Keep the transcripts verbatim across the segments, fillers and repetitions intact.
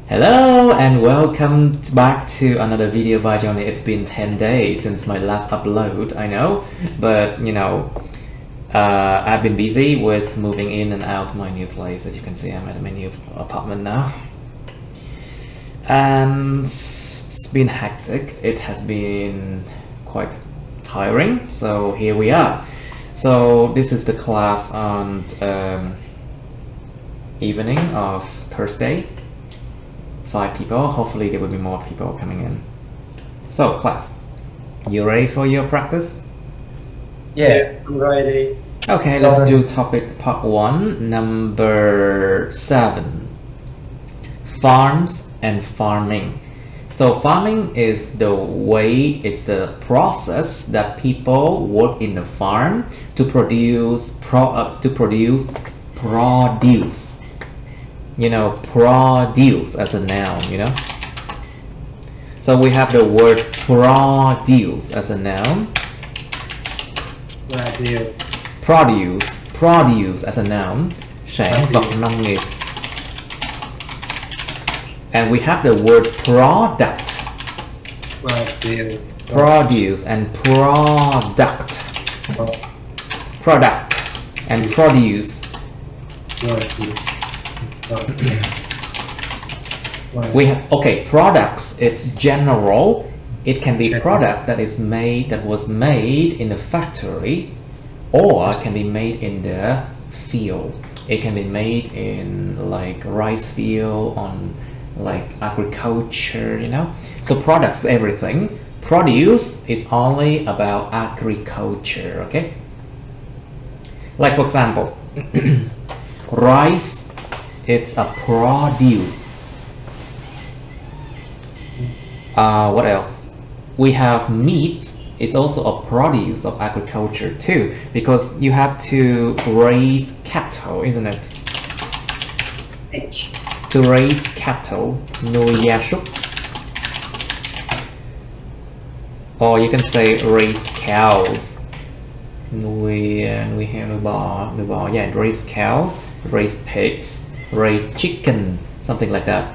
Hello and welcome back to another video by Johnny. It's been ten days since my last upload, I know, but you know, uh, I've been busy with moving in and out my new place. As you can see, I'm at my new apartment now. And it's been hectic. It has been quite tiring, so here we are. So this is the class on um, evening of Thursday. Five people. Hopefully there will be more people coming in. So class, you ready for your practice? Yes, I'm ready. Okay, let's do topic part one, number seven. Farms and farming. So farming is the way, it's the process that people work in the farm to produce pro uh, to produce produce. You know, produce as a noun, you know. So we have the word produce as a noun. Produce. Produce, produce as a noun. Sản vật nông nghiệp. And we have the word product. Produce. Produce and product. Product and produce. Produce. We have, okay, products, it's general. It can be product that is made, that was made in a factory, or can be made in the field. It can be made in like rice field, on like agriculture, you know. So products, everything. Produce is only about agriculture, okay? Like for example, rice, it's a produce. Uh, what else? We have meat. It's also a produce of agriculture too, because you have to raise cattle, isn't it? H. To raise cattle, nuôi gia súc. Or you can say raise cows. Nuôi, nuôi heo, nuôi bò, nuôi bò. Yeah, raise cows, raise pigs, raise chicken, something like that.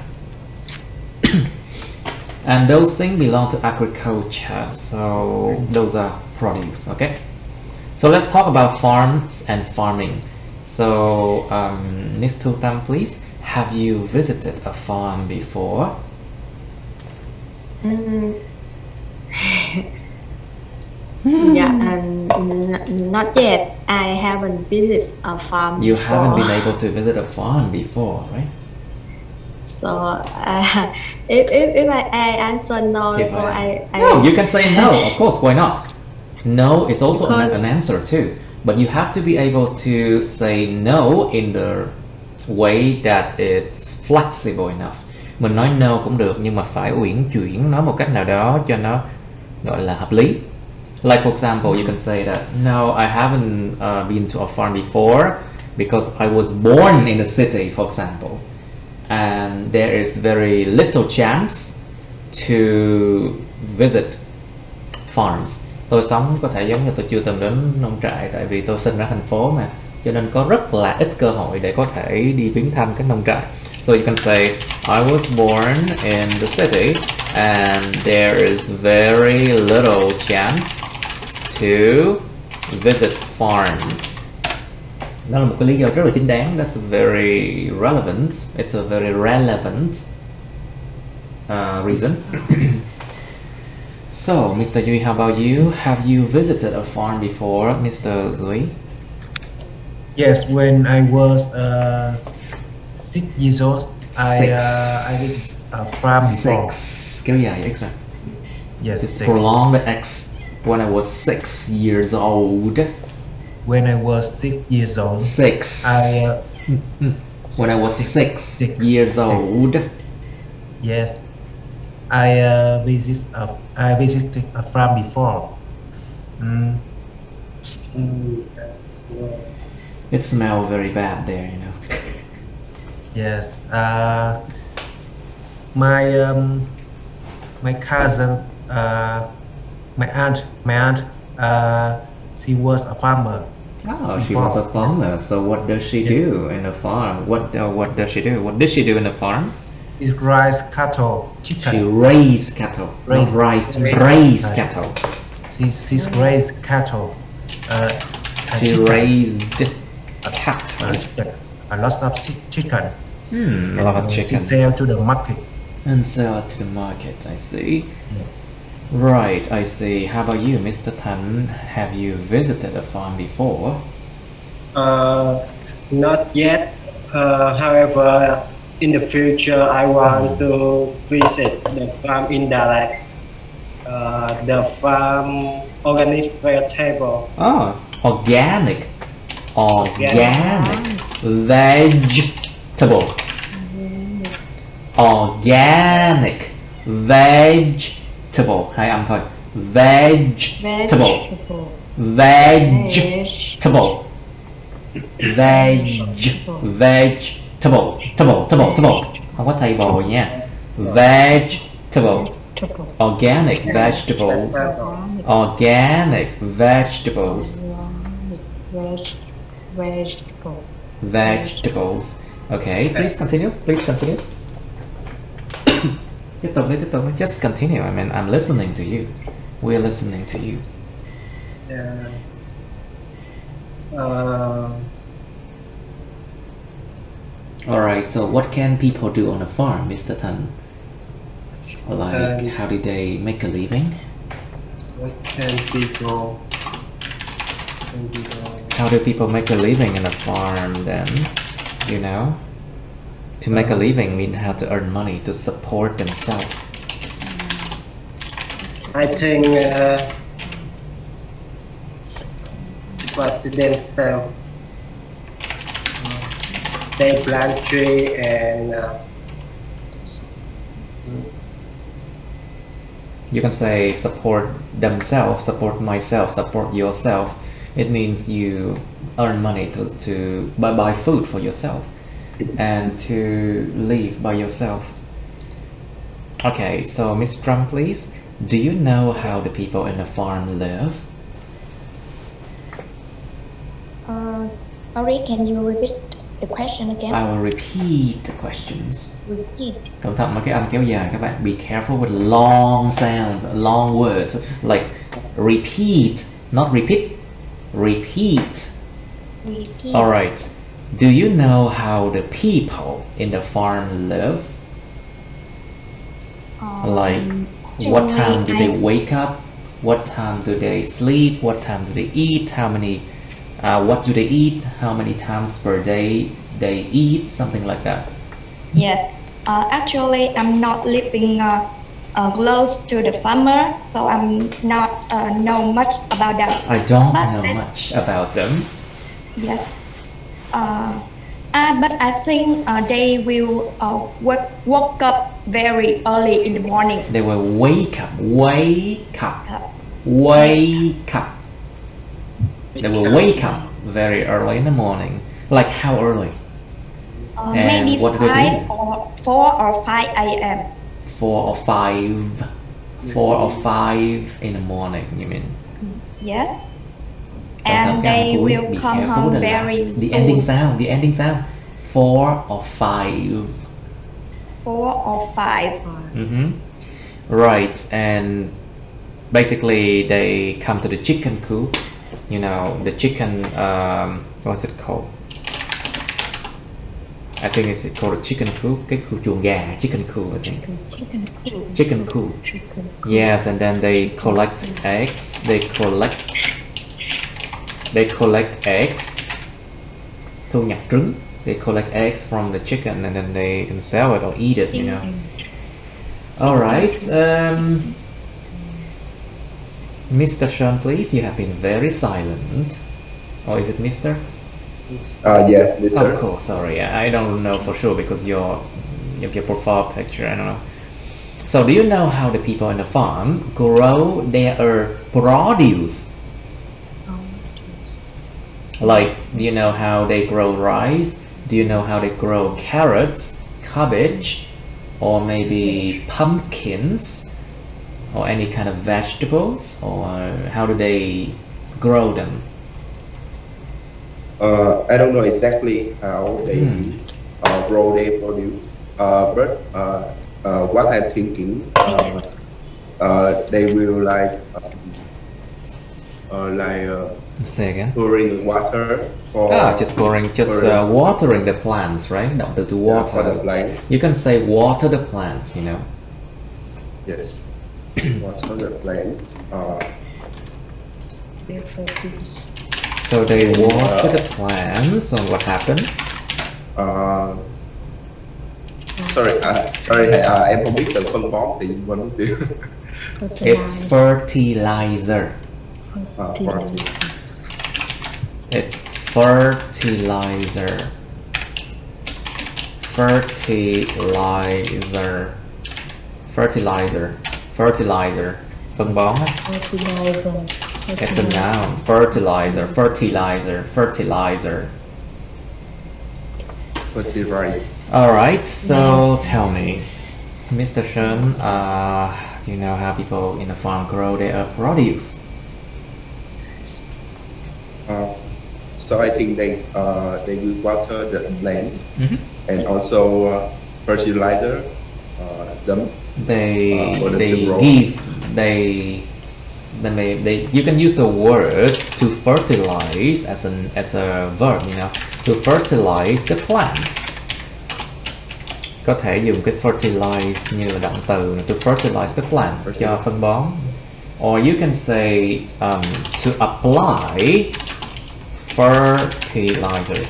And those things belong to agriculture, so those are produce, okay? So let's talk about farms and farming. So um, Miss Tutam, please, have you visited a farm before? Mm. Yeah, um, n not yet. I haven't visited a farm You before. haven't been able to visit a farm before, right? So uh, if, if, if I, I answer no, If so I- I, I No, you can say no, of course, why not? No is also an, Because- an answer too, but you have to be able to say no in the way that it's flexible enough. Mình nói no cũng được, nhưng mà phải uyển chuyển nó một cách nào đó cho nó gọi là hợp lý. Like for example, you can say that no, I haven't uh, been to a farm before because I was born in a city, for example, and there is very little chance to visit farms. Tôi sống có thể giống như tôi chưa từng đến nông trại, tại vì tôi sinh ra thành phố mà, cho nên có rất là ít cơ hội để có thể đi viếng thăm các nông trại. So you can say I was born in the city and there is very little chance to visit farms. Đó là một cái lý do rất là chính đáng. That's very relevant. It's a very relevant uh, reason. So, Mister Yui, how about you? Have you visited a farm before, Mister Zui? Yes, when I was uh, six years old, I Six. uh, I did a farm before. Six. Kéo dài X rồi. Yes, Just six. prolong the X. When I was six years old. When I was six years old, Six. I uh, When I was six, Six. years old. yes, I uh, visit a, I visited a farm before. Mm. It smelled very bad there, you know. Yes. Uh, my um, my cousin, uh, my aunt, my aunt, uh, she was a farmer. Oh, she was a farmer. So what does she Yes. do in a farm? What uh, what does she do? What did she do in the farm? Is rice, cattle, She chicken. raised cattle, not Raised. rice, Raised. raised Right. cattle. She, she's raised cattle. Uh, and She chicken. raised Uh, cattle. chicken. A lot of chi- chicken. Hmm, a lot of And, uh, She chicken. sell to the market. And sell it to the market, I see. Yes. Right, I see. How about you, Mister Tan? Have you visited a farm before? Uh, not yet. Uh, however, in the future, I want to visit the farm in Dalat. Uh, the farm organic vegetable. Oh, organic. Organic. Vegetable. Organic. Vegetable. Hai âm thôi. Vegetable. Vegetable. Veg. Vegetable. Table. Table. Table. Không có table nha. Vegetable. Organic vegetables. Organic vegetables. Vegetable. Vegetables. Okay, please continue. Please continue. Tiếp tục đi, tiếp tục đi. Just continue. I mean, I'm listening to you. We're listening to you. Yeah. Uh, Alright, so what can people do on a farm, Mister Tan? Like, Um, how do they make a living? what can people? Can people How do people make a living in a farm then? You know? To make a living means how to earn money to support themselves. I think uh, what themselves. They plant tree and uh, You can say support themselves, support myself, support yourself. It means you earn money to, to buy, buy food for yourself and to live by yourself. Okay, so Miss Trump, please. Do you know how the people in the farm live? Uh, sorry, can you repeat the question again? I will repeat the questions. Repeat. Cẩn thận mấy cái âm kéo dài các bạn. Be careful with long sounds, long words. Like repeat, not repeat. Repeat. Repeat. Alright. Do you know how the people in the farm live? Um, Like what time do they I- wake up? What time do they sleep? What time do they eat? How many uh, what do they eat? How many times per day they eat? Something like that. Yes. Uh, actually, I'm not living uh, uh, close to the farmer, so I'm not uh, know much about that. I don't But know I- much about them. Yes. Uh, uh, but I think uh, they will uh, wake, woke up very early in the morning. They will wake up, wake up, Uh, wake up. They will wake up very early in the morning. Like how early? uh, And maybe what do they do? five or four or five a m. Four or five, four or five in the morning. You mean? Yes. Don't tell And cái they âm cuối. will Be come careful home with the last- very the soon. ending sound. The ending sound. Four or five. Four or five. Mm-hmm. Right, and basically they come to the chicken coop. You know, the chicken. Um, what's it called? I think it's called a chicken coop. Cái khu chuồng gà, chicken coop, I think. Chicken coop. Chicken coop. Chicken coop. Yes, and then they collect eggs. They collect. They collect eggs. Thu nhập trứng. They collect eggs from the chicken and then they can sell it or eat it. You know. All right. Um, Mister Sean, please. You have been very silent. Or is it Mister? Uh, yeah, Mister Of course, sorry, I I don't know for sure because your your profile picture, I don't know. So, do you know how the people in the farm grow their produce? Like, do you know how they grow rice? Do you know how they grow carrots, cabbage, or maybe pumpkins, or any kind of vegetables? Or how do they grow them? Uh, I don't know exactly how they Hmm. uh, grow their produce, uh, but uh, uh, what I'm thinking, uh, uh, they will like, um, uh, like uh, Say again. pouring water for Ah, just pouring, just for, uh, watering the plants, right? Động từ to yeah, for the water. plant. You can say water the plants, you know. Yes, water the plant. Uh, So they water the plants, and what happened? uh, sorry, uh, sorry, uh, em không biết từ phân bón thì quên mất tiêu. It's fertilizer. Uh, for- It's fertilizer. Fertilizer. Fertilizer. Fertilizer. Phân bón á. It's a noun. Fertilizer. Fertilizer. Fertilizer. fertilizer. Alright, so tell me, Mister Shen, uh, you know how people in the farm grow their produce? Uh, so I think they uh, they will water the plants Mhm. and also uh, fertilizer uh, them. They Uh, for the they to grow. give they then they, they you can use the word to fertilize as an as a verb, you know, to fertilize the plants. Có thể dùng cái fertilize như là động từ to fertilize the plant cho phân bón. Or you can say um, to apply fertilizer.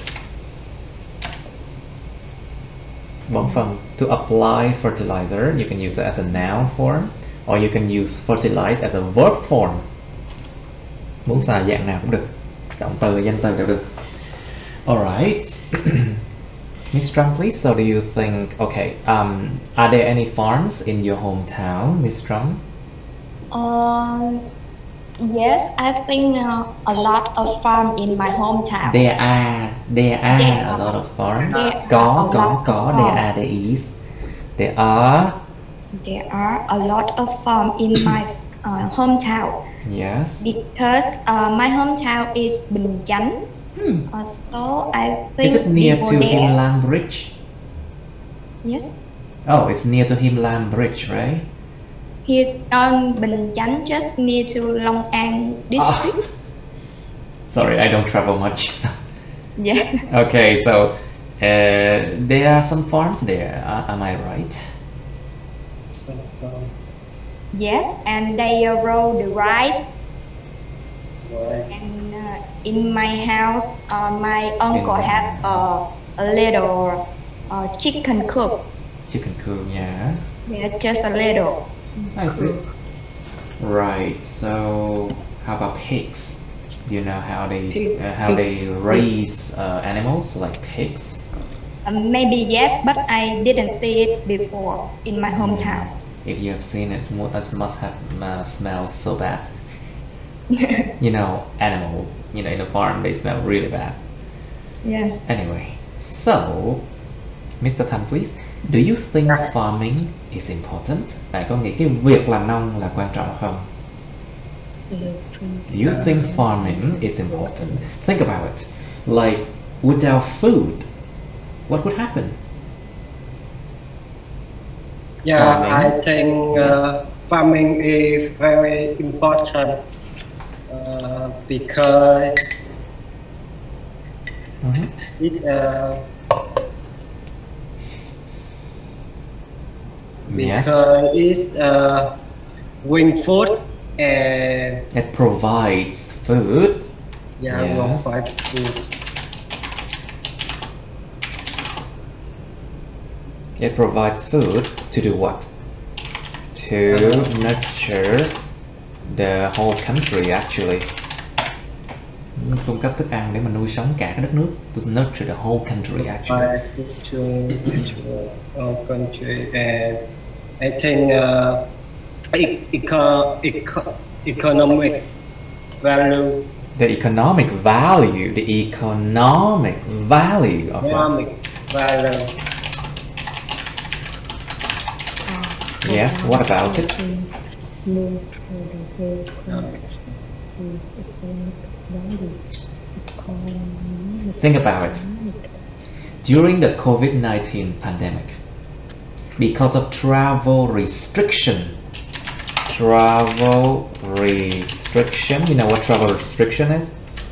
Bón phân. To apply fertilizer, you can use it as a noun form, or you can use fertilize as a verb form. Muốn xài dạng nào cũng được. Động từ, danh từ đều được. Alright. Miss Trump, please. So do you think, okay, um, are there any farms in your hometown, Miss Trump? Um, yes, I think uh, a lot of farm in my hometown. There are, there are There a lot of farms. There Có, are a có, lot có, of there farm. are, there is. There are, There are a lot of farm in my uh, hometown yes. because uh, my hometown is Bình Chánh. Hmm. Uh, so I think Is it near people to there. Him Lam Bridge? Yes, Oh, it's near to Him Lam Bridge, right? here on Bình Chánh, just near to Long An district. Ah. Sorry, I don't travel much. Yes. Okay, so uh, there are some farms there. Uh, am I right? So, um, Yes, and they uh, grow the rice. right. And uh, in my house, uh, my uncle In- have uh, a little uh, chicken coop. Chicken coop, yeah. Yeah, just a little. I see. Right. So, how about pigs? Do you know how they uh, how they raise uh, animals like pigs? Uh, maybe yes, but I didn't see it before in my hometown. If you have seen it, mu- it must have uh, smelled so bad. You know, animals. You know, in the farm they smell really bad. Yes. Anyway, so Mister Thanh, please, do you think farming is important? Bạn có nghĩ cái việc làm nông là quan trọng không? Do you think farming is important? Think about it. Like, without food, what would happen? Yeah, Farming. I think uh, farming is very important uh, because Mhm. it uh, Yes, because it's uh, bring food and it provides food. yeah, Yes. provide food. It provides food to do what? To nurture the whole country actually. Cung cấp thức ăn để mà nuôi sống cả cái đất nước. To nurture the whole country actually. Provide food to, to our country, and I think uh, e- eco, eco, economic value, The economic value, the economic value of that. economic value. Yes, what about it? Think about it. During the COVID nineteen pandemic, because of travel restriction. Travel restriction. You know what travel restriction is?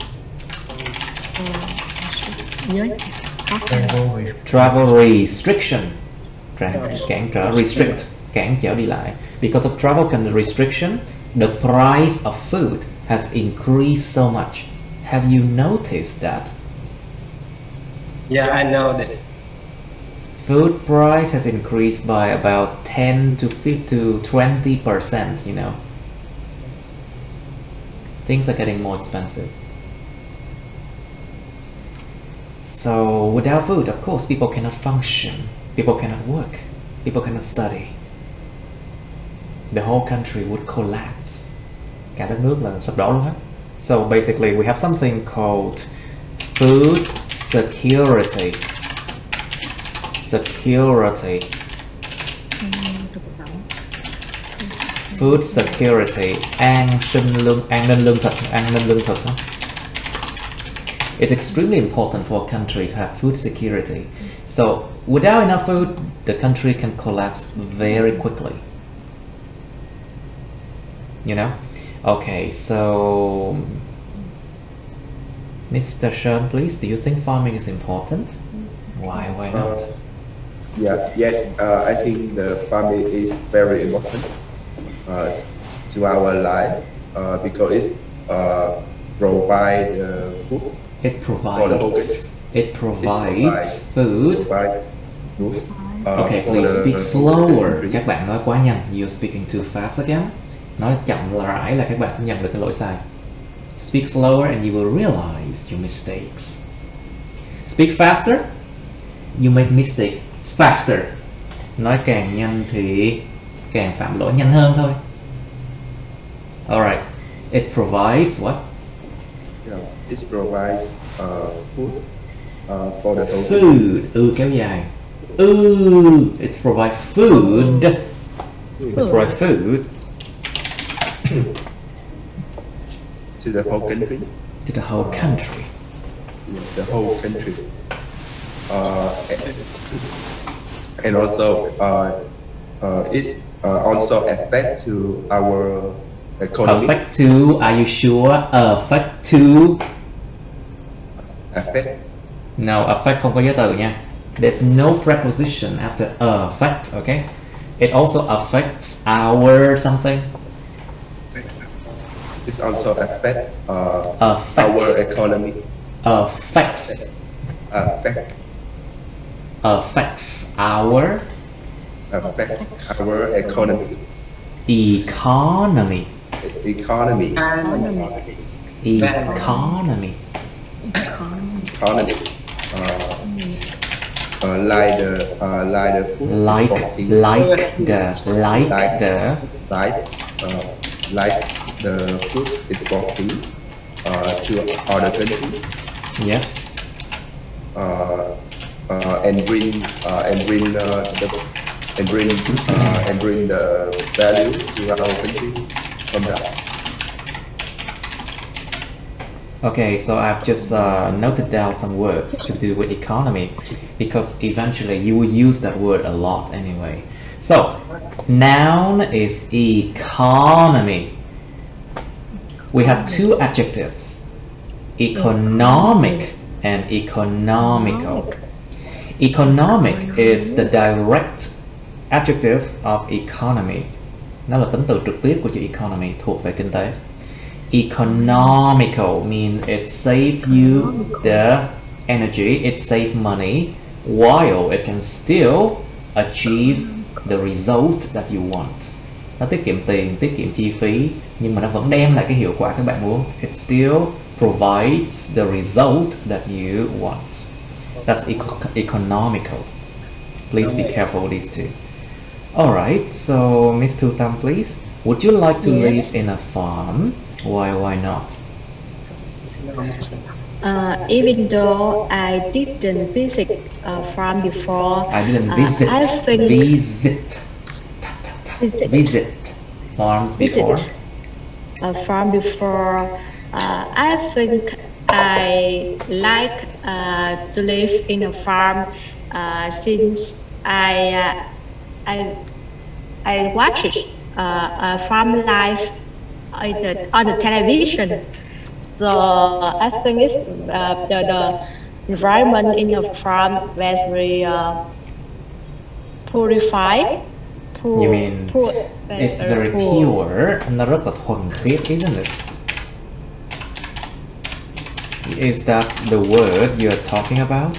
Nhớ khó khăn. Travel with Travel restriction. Cản, cản trở, restrict, cản trở đi lại. Because of travel restriction, the price of food has increased so much. Have you noticed that? Yeah, I know that. Food price has increased by about ten to fifteen to twenty percent, you know. Things are getting more expensive. So without food, of course, people cannot function, people cannot work, people cannot study. The whole country would collapse. Cả đất nước là sụp đổ luôn hết. So basically we have something called food security. Security. Thực phẩm. Food security. An sinh lương, an ninh lương thực, an ninh lương thực. Đó. It's extremely important for a country to have food security. So without enough food, the country can collapse very quickly. You know? Okay, so Mister Shen, please, do you think farming is important? Why, why not? Uh, yeah, yes, uh, I think the farming is very important uh, to our life uh, because it uh, provides uh, food. It For the whole country. provides, it provides provides- food. Provide food. Uh, Okay, for please the speak whole slower. country. Các bạn nói quá nhanh. You're speaking too fast again. Nói chậm rãi là các bạn sẽ nhận được cái lỗi sai. Speak slower and you will realize your mistakes. Speak faster, you make mistake faster. Nói càng nhanh thì càng phạm lỗi nhanh hơn thôi. Alright. It provides what? Yeah, it provides uh, food uh, for the whole country. Food. Ừ kéo dài. Ừ, it provides food. It provides food To the whole country. to the whole country. Yeah, the whole country. Uh, and also, uh, uh, it uh, also affect to our economy. Affect to, are you sure? Affect to. Affect. No, affect không có giới từ nha. There's no preposition after affect, okay? It also affects our something. It also affect uh, Affects. our economy. Affects. Affect. Affects our Affect our economy. economy. Economy. And Economy. Economy. Uh, uh, like the uh, like the food Like, exporting. like the, like the. like uh, like the food exporting uh, to other countries Yes. uh, uh, and bring uh, and bring uh, the and bring uh, and bring the value to our country from that. Okay, so I've just uh, noted down some words to do with economy because eventually you will use that word a lot anyway. So, noun is economy. We have two adjectives, economic and economical. Economic is the direct adjective of economy. Nó là tính từ trực tiếp của chữ economy, thuộc về kinh tế. Economical means it saves you the energy, it saves money, while it can still achieve the result that you want. Nó tiết kiệm tiền, tiết kiệm chi phí, nhưng mà nó vẫn đem lại cái hiệu quả các bạn muốn. It still provides the result that you want. That's eco economical. Please be careful with these two. Alright, so Miss Tu Tam, please. Would you like to Yes. live in a farm? Why, why not? Uh, even though I didn't visit a farm before, I didn't uh, visit. I think Visit. Ta, ta, ta. Visit. Visit farms Visit. before. a farm before. Uh, I think I like uh, to live in a farm uh, since I uh, I I watch it uh, uh, from live on the, on the television. So I think it's uh, the, the environment in the farm very uh, purified. Pure, You mean pure, it's very pure, nó rất là thuần khiết, isn't it? Is that the word you're talking about?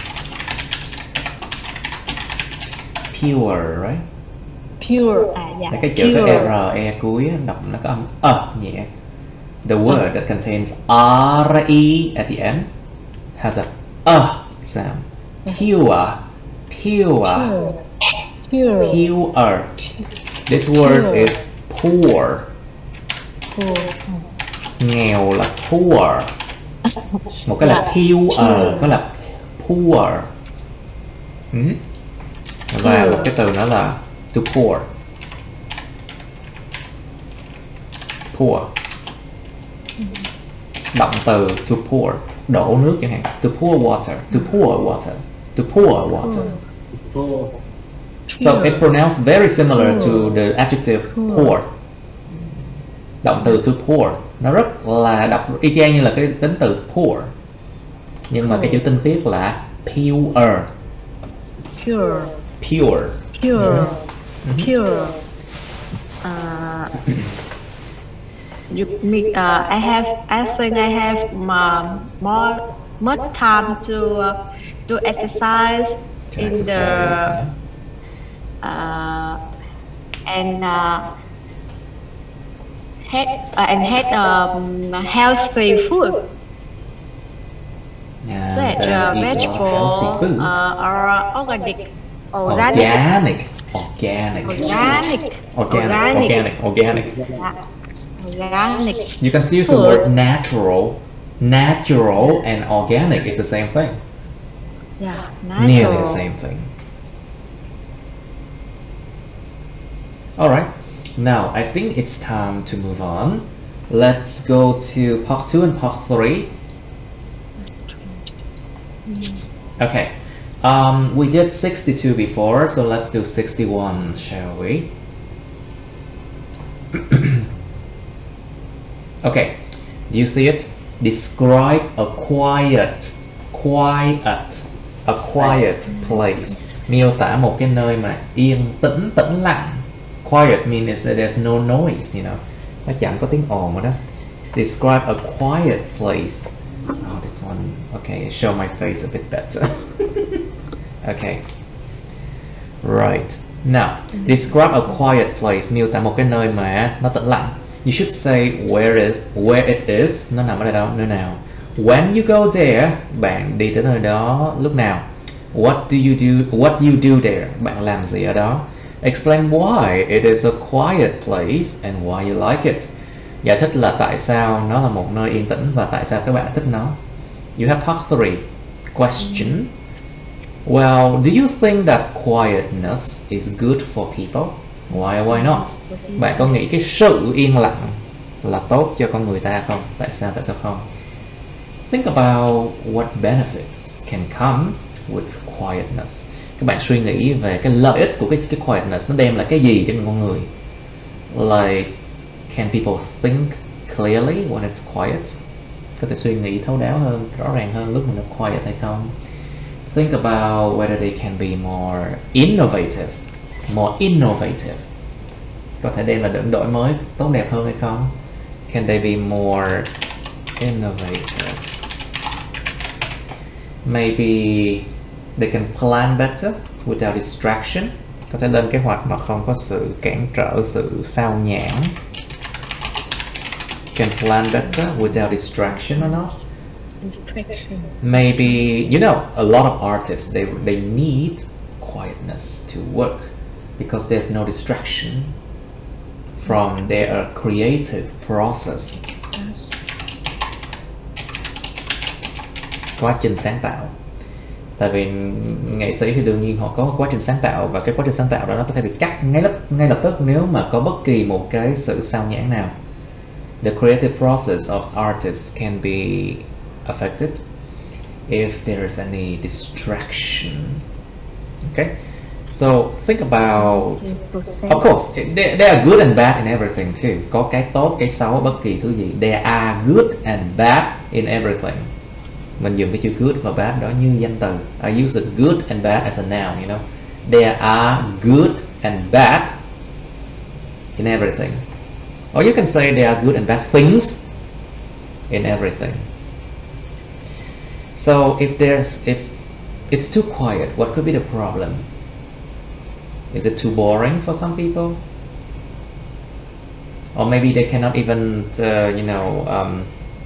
Pure, right? Pure, à dạ. Cái chữ Pure. cái R, E cuối đọc nó có âm ờ nhẹ. The word that contains R E at the end has a uh sound. Pure, pure, Pure. pure. This word Pure. is poor. Pure. Nghèo là poor. Một cái là Là pure, pure. có là poor. Ừ. Và một cái từ nữa là to pour. Pour. Động từ to pour, đổ nước chẳng hạn. To pour water, to pour water, to pour water. Poor. So it pronounced very similar to the adjective pour. Động từ to pour nó rất là đọc y chang như là cái tính từ pour, nhưng mà cái chữ tinh khiết là pure. Pure. Pure. Pure. Pure. Uh, you mean, uh, I have. I think I have uh, more more time to uh, to exercise To in exercise, the yeah. uh, and uh, had uh, and had um, healthy food. And Such uh, uh, eat a lot of vegetable healthy food. uh, or organic, organic, Organic. Organic. organic, Organic. Organic. Organic. Yeah. Organic. You can use the Food. word natural. Natural and organic is the same thing. Yeah, Nearly natural. the same thing. Alright, now I think it's time to move on. Let's go to part two and part three. Okay, um, we did sixty-two before, so let's do sixty-one, shall we? Okay, do you see it? Describe a quiet, quiet, a quiet place. Miêu tả một cái nơi mà yên tĩnh, tĩnh lặng. Quiet means that there's no noise, you know. Nó chẳng có tiếng ồn ở đó. Describe a quiet place. Oh, this one. Okay, show my face a bit better. Okay. Right. Now, describe a quiet place. Miêu tả một cái nơi mà nó tĩnh lặng. You should say where is where it is. Nó nằm ở đây đâu? Nơi nào? When you go there, bạn đi tới nơi đó lúc nào? What do you do? What you do there? Bạn làm gì ở đó? Explain why it is a quiet place and why you like it. Giải thích là tại sao nó là một nơi yên tĩnh và tại sao các bạn thích nó. You have part three. Question. Well, do you think that quietness is good for people? Why or why not? Bạn có nghĩ cái sự yên lặng là tốt cho con người ta không? Tại sao? Tại sao không? Think about what benefits can come with quietness. Các bạn suy nghĩ về cái lợi ích của cái cái quietness nó đem lại cái gì cho con người. Like, can people think clearly when it's quiet? Có thể suy nghĩ thấu đáo hơn, rõ ràng hơn lúc mà nó quiet hay không? Think about whether they can be more innovative, more innovative. Có thể đem lại được đổi mới tốt đẹp hơn hay không? Can they be more innovative? Maybe they can plan better without distraction. Có thể lên kế hoạch mà không có sự cản trở, sự sao nhãng. Can plan better without distraction or not? Distraction. Maybe, you know, a lot of artists, they, they need quietness to work because there's no distraction from their creative process. Quá trình sáng tạo. Tại vì nghệ sĩ thì đương nhiên họ có quá trình sáng tạo, và cái quá trình sáng tạo đó nó có thể bị cắt ngay lập ngay lập tức nếu mà có bất kỳ một cái sự sao nhãng nào. The creative process of artists can be affected if there is any distraction. Okay, So think about, of course, there, there are good and bad in everything too. Có cái tốt, cái xấu ở bất kỳ thứ gì. There are good and bad in everything. Mình dùng cái chữ good và bad đó như danh từ. I use the good and bad as a noun, you know. There are good and bad in everything. Or you can say there are good and bad things in everything. So if there's, if it's too quiet, what could be the problem? Is it too boring for some people? Or maybe they cannot even, uh, you know, um,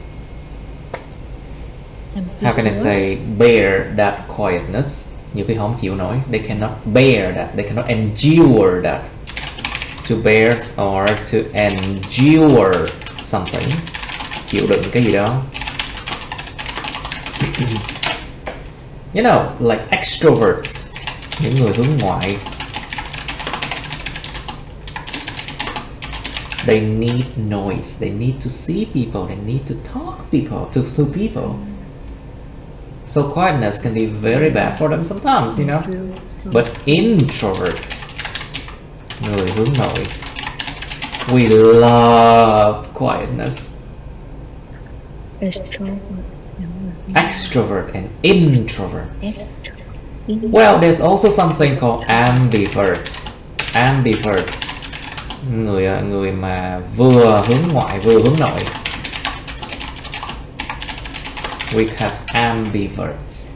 how can I say, bear that quietness? Nhiều khi không chịu nổi. They cannot bear that. They cannot endure that. To bear or to endure something. Chịu đựng cái gì đó. You know, like extroverts. Những người hướng ngoại. They need noise. They need to see people. They need to talk people to, to people. So quietness can be very bad for them sometimes, you know. But introverts, người hướng nội, we love quietness. Extrovert and introverts. Well, there's also something called ambiverts. Ambiverts. Người người mà vừa hướng ngoại vừa hướng nội. We have ambiverts.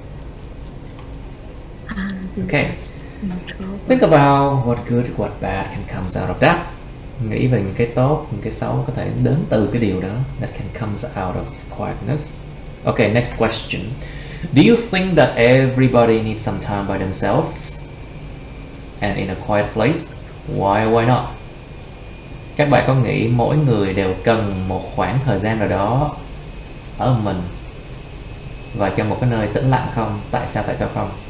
Okay. Think about what good, what bad can comes out of that. Nghĩ về những cái tốt, những cái xấu có thể đến từ cái điều đó. That can comes out of quietness. Okay, next question. Do you think that everybody needs some time by themselves and in a quiet place? Why, why not? Các bạn có nghĩ mỗi người đều cần một khoảng thời gian nào đó ở mình và trong một cái nơi tĩnh lặng không? Tại sao, tại sao không?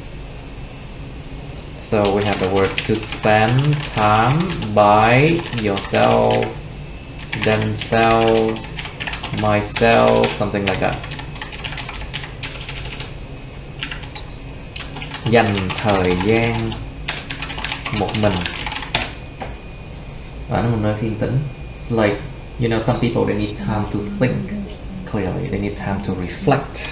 So we have the word to spend time by yourself, themselves, myself, something like that. Dành thời gian một mình và nó một nơi yên tĩnh. It's like, you know, some people they need time to think clearly. They need time to reflect.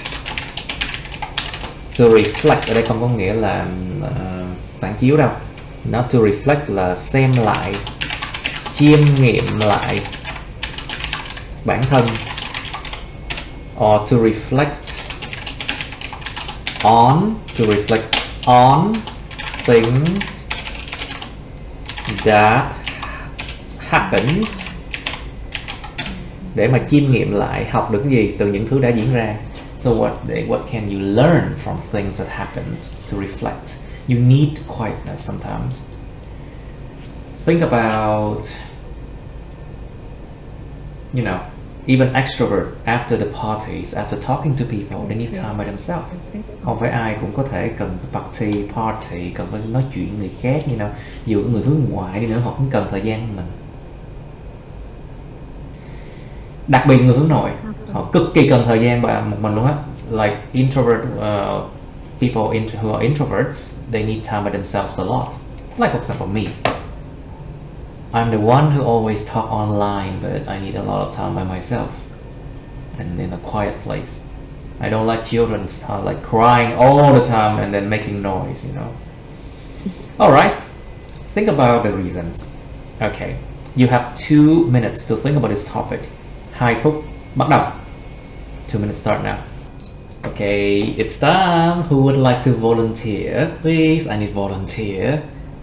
To reflect ở đây không có nghĩa là uh, phản chiếu đâu. Not to reflect là xem lại, chiêm nghiệm lại bản thân. Or to reflect on, to reflect on things that happened. Để mà chiêm nghiệm lại, học được cái gì từ những thứ đã diễn ra. So what what can you learn from things that happened to reflect? You need quietness sometimes. Think about, you know, even extrovert after the parties, after talking to people, they need time by themselves. Không phải ai cũng có thể cần party, party, cần phải nói chuyện người khác, you know. Dù người hướng ngoại đi nữa, họ cũng cần thời gian của mình. Đặc biệt người hướng nội, họ cực kỳ cần thời gian và một mình luôn á. Like introvert uh, people in, who are introverts, they need time by themselves a lot. Like for example me, I'm the one who always talk online, but I need a lot of time by myself and in a quiet place. I don't like children start like crying all the time and then making noise, you know. All right, think about the reasons. Okay, you have two minutes to think about this topic. Hai phút bắt đầu. Two minutes start now. Okay, it's time. Who would like to volunteer? Please, I need volunteer.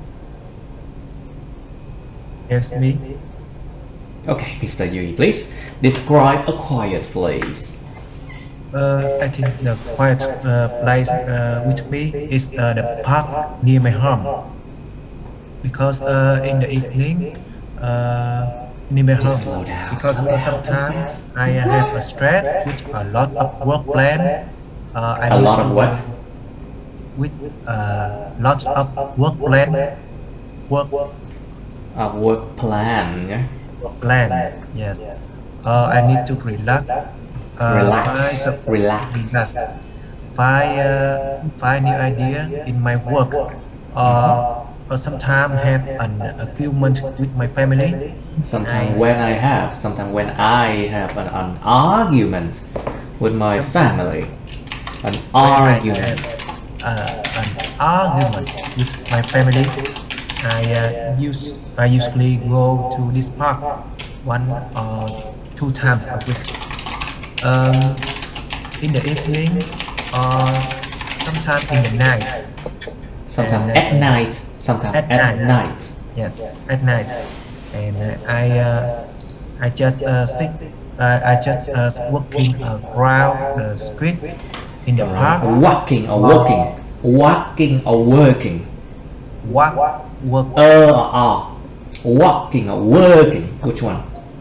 Yes, me. Okay, Mister Yui, please describe a quiet place. Uh, I think the quiet uh, place uh, with me is uh, the park near my home. Because uh, in the evening, uh, near my Just home, slow down, because slow down, sometimes please. I have a stress with a lot of work plan. Uh, I A need lot to of what? With a lot of work plan. Work A work plan, yeah? work plan. Yes. Uh, I need to relax. Uh, Relax, Find, some- relax. relax. Find uh, find new idea in my work. or, or sometimes have an argument with my family. Sometimes I- when I have, sometimes when I have an, an argument with my family. An When I argument. have uh, an argument with my family, I uh, use I usually go to this park one or two times a week. Um, in the evening or sometimes in the night. Sometimes And, at uh, night. Sometimes at at, night. night. Yeah, at night, and uh, I uh, I just uh, sit. Uh, I just uh, walking around the street in the park. Walking or walking. Walking or working. Walk, work, Uh, uh, walking or working. Which one?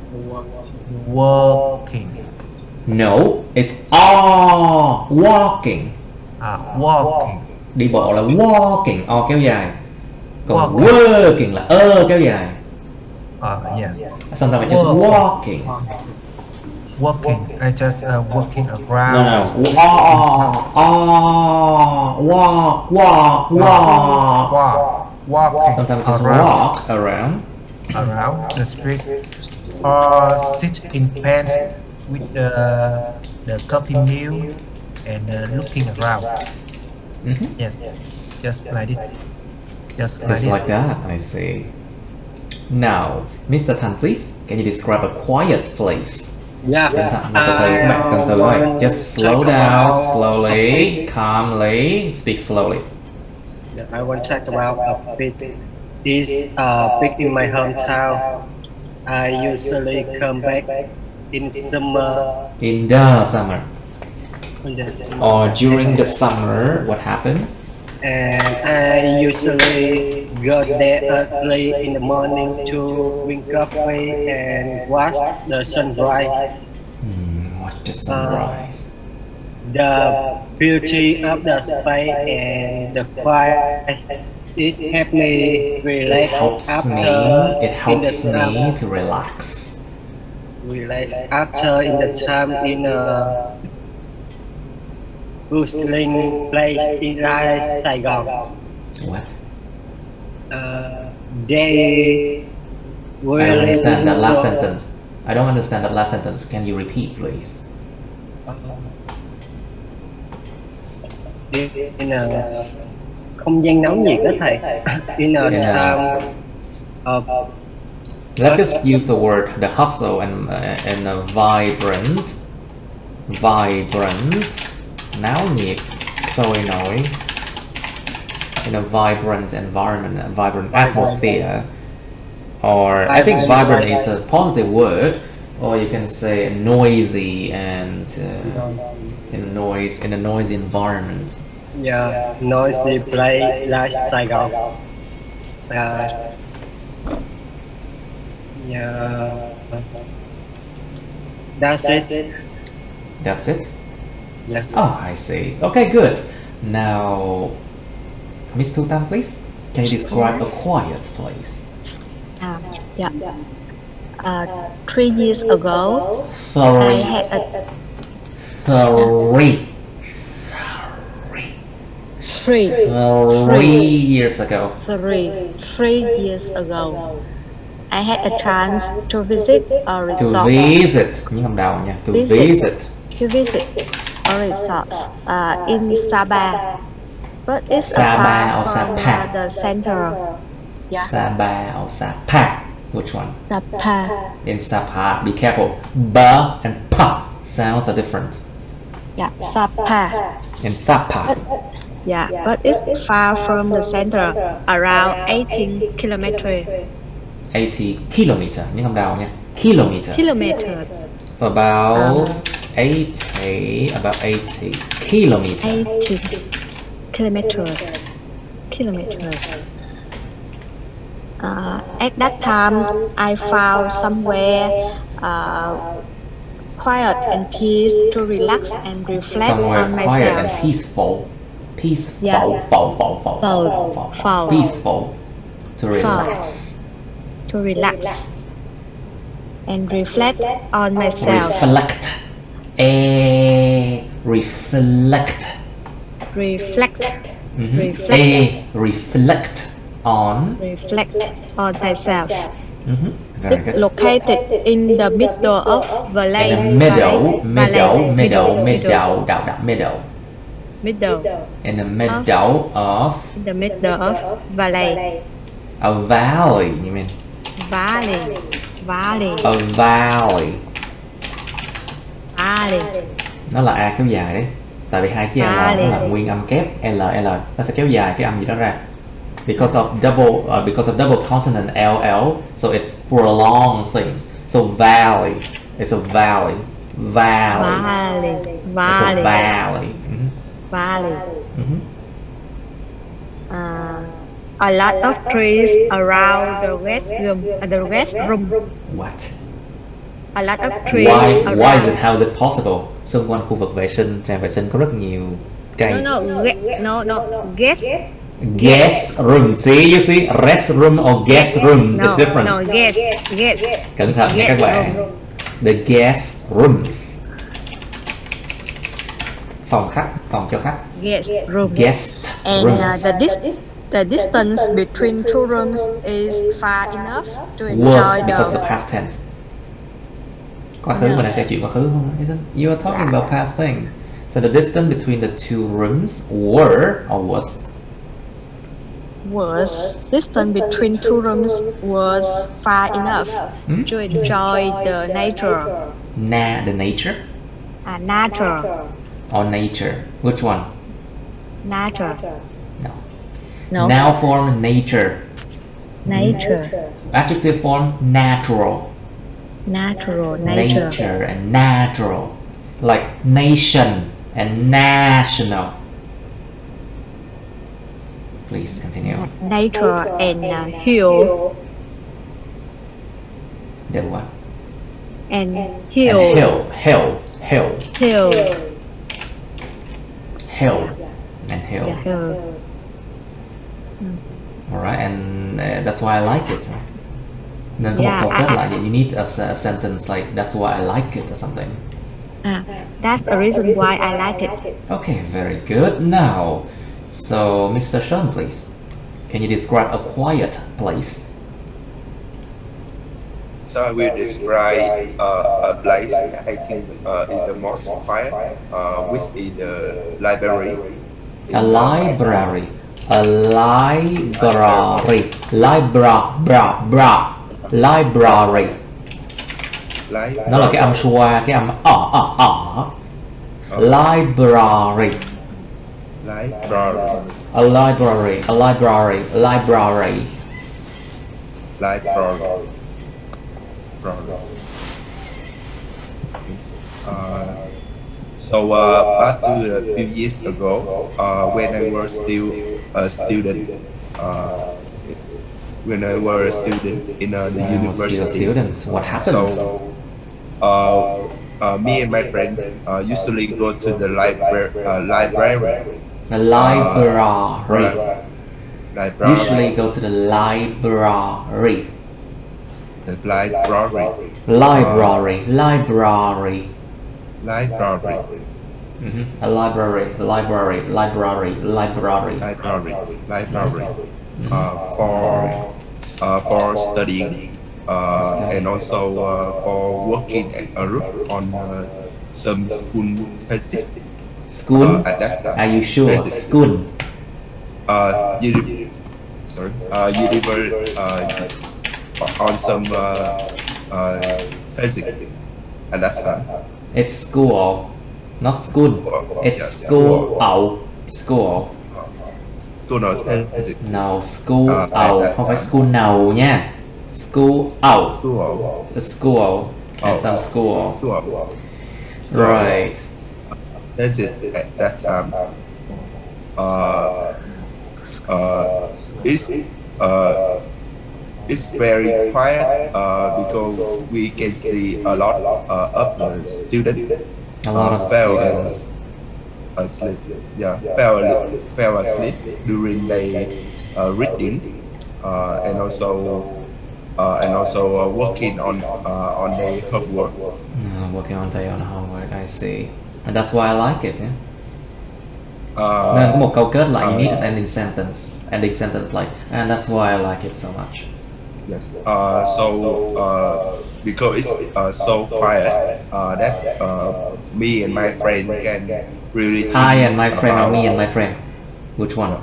walking. No, it's all walking. À, walking. Đi bộ là walking, o kéo dài. Còn Walking. working là ơ kéo dài. Uh, yes, Sometimes it's just Walking. walking. walking. I just uh, walking around. No, the no. street. Oh, oh, walk, walk, walk. Walk, walking Sometimes just around, walk around. around the street, or sit in pants with the the coffee mill and uh, looking around. Mhm. Yes, just like this. Just like Just this. like that, I see. Now, Mister Thanh, please, can you describe a quiet place? Yeah. Cẩn thận, một từ từ, các bạn cần từ thôi. Just slow down, slowly, calmly, speak slowly. I want to talk about a bit. Is uh, big in my hometown. I usually come back in summer. In the summer In the summer. or during the summer, what happened? And I usually go there early in the morning to drink coffee and watch the sunrise. Hmm, watch the sunrise. The beauty of the space and the quiet, it helps me It relax helps after me. It in helps the me time, to relax. relax after in the time in a bustling place in Saigon. What? Uh, they I don't really understand that last go- sentence. I don't understand that last sentence. Can you repeat, please? in a không gian náo nhiệt đó thầy. In a In a- time of Let's just use the word the hustle and uh, and a vibrant, vibrant, náo nhiệt, sôi nổi. In a vibrant environment, a vibrant atmosphere, or I think vibrant is a positive word, or you can say noisy and uh, in a noise in a noisy environment. yeah, noisy place like Saigon. Uh, yeah, that's it. That's it. Yeah. Oh, I see. Okay, good. Now, Miss Tu Tam, please. Can you describe a quiet place? Uh, yeah. Uh, three years ago, I Sorry, had a three, three, three years ago. three, three years ago. I had a chance to visit a To resort. visit, những hầm đầu nha. To Visit. visit. To visit a resort uh, in Sabah, but it's Sabah far or from Sapa? uh, the center. Yeah, Sabah or Sapa? Which one? Sapa. In Sapa, be careful. Ba and pa sounds are different. Yeah, Sapa. In Sapa, Yeah, but it's far from the center, around eighteen kilometers. eighty kilometer, những hầm đầu nha. Kilometer. Kilometers. About eighty, about eighty kilometer. eighty kilometers. Kilometers. Uh, at that time, I found somewhere uh, quiet and peace to relax and reflect Somewhere on quiet and myself. peaceful. Peaceful, Yeah. fall, fall, fall, fall, Fall, fall, fall, fall. peaceful. To relax. To relax and reflect on myself. Reflect. Eh, reflect. Reflect. Mhm. Reflect. A. Reflect on. reflect on thyself. Mhm. Very It's good. located in the middle of valley. In the middle, Valley. middle, middle, middle, middle, đạo đạo middle. middle, In the middle of in the middle of valley, a valley, you mean? valley, valley, A valley. valley. Nó là A kéo dài đấy. Tại vì hai chữ L nó là Valley. nguyên âm kép L L, nó sẽ kéo dài cái âm gì đó ra. Because of double, uh, because of double consonant L L, so it's prolonged things. So valley, it's a valley, valley. Valley, It's a valley, valley. Mhm. valley. Mhm. Uh, a lot of trees around the restroom. Uh, the restroom. What? A lot of trees Why? around. Why is it? How is it possible? Xung quanh khu vực vệ sinh, trạm vệ sinh có rất nhiều cây. No, no, ge- no, no. Guest. Guest room. See, you see, restroom or guest room No, is different. no, guest, guest. Cẩn thận nha Guest các bạn. room. The guest rooms. Phòng khách, phòng cho khách. Guest room. Guest And rooms. uh, the dis- the distance between two rooms is far enough to enjoy Was because the of past tense. Quá khứ, No. mình đang kể chuyện quá khứ không? Isn't? You are talking about past thing. So the distance between the two rooms were or was. was distance between two rooms was far enough Hmm? to enjoy the nature. Na, the nature Uh, nature, or nature. Which one? nature, No. no, Noun form nature. nature, Adjective form natural. natural, nature, Nature and natural. Like nation and national. Please continue. nature and uh, hill The what? and And hill, hill, hill, hill, hill, hill, and hill. yeah, hill. Alright, and uh, that's why I like it. Nên có một Yeah, câu I- kết I- lại vậy. You need a, s- a sentence like that's why I like it or something. Uh, that's the reason why I like it. Okay, very good. Now, so Mister Sean, please, can you describe a quiet place? So I will describe uh, a place I think uh, is the most quiet, uh, which is the library. A library. A library. Libra, bra, bra. Library. Like Nó là cái âm schwa, cái âm ở, ở, ở. Library. library, A library. A library. Library. library. Library. Uh, so uh, back to a few years ago, uh, when I was still a student, uh, when I was a student in uh, the I was still a university. student. What happened? So, uh, uh, me and my friend uh, usually go to the libra- uh, library. A library. Library. Usually go to the library. The library. Library. Library. Library. Mhm. A library. Library. Library. Library. Library. Library. Uh, for uh, for studying uh, and also uh, for working at a group on uh, some school thesis. School. Uh, at that time. Are you sure? Thesis. School. Uh, uni- sorry. Uh, univer- uh, on some uh, uh, physics at that time. It's school. Not school. It's Yeah, school. Oh, school. School of physics. No, school. À, Oh, à, không à. phải school nào nha. School. Oh, School of a school and Oh. some school. school of Right. physics at that time. Uh, uh, it's uh, it's very quiet uh, because we can see a lot uh, of the students A lot of uh, fell students. asleep. Yeah, fell fell asleep during the uh, reading uh, and also uh, and also uh, working on uh, on the homework. Mm, working on day on homework. I see, and that's why I like it. Yeah. Uh, Nên có một câu kết lại, you uh, need an ending sentence. Ending sentence like, and that's why I like it so much. Yes. Uh, so uh, because it's uh, so quiet uh, that uh, me and my friend can really. I and my friend or about- me and my friend. Which one?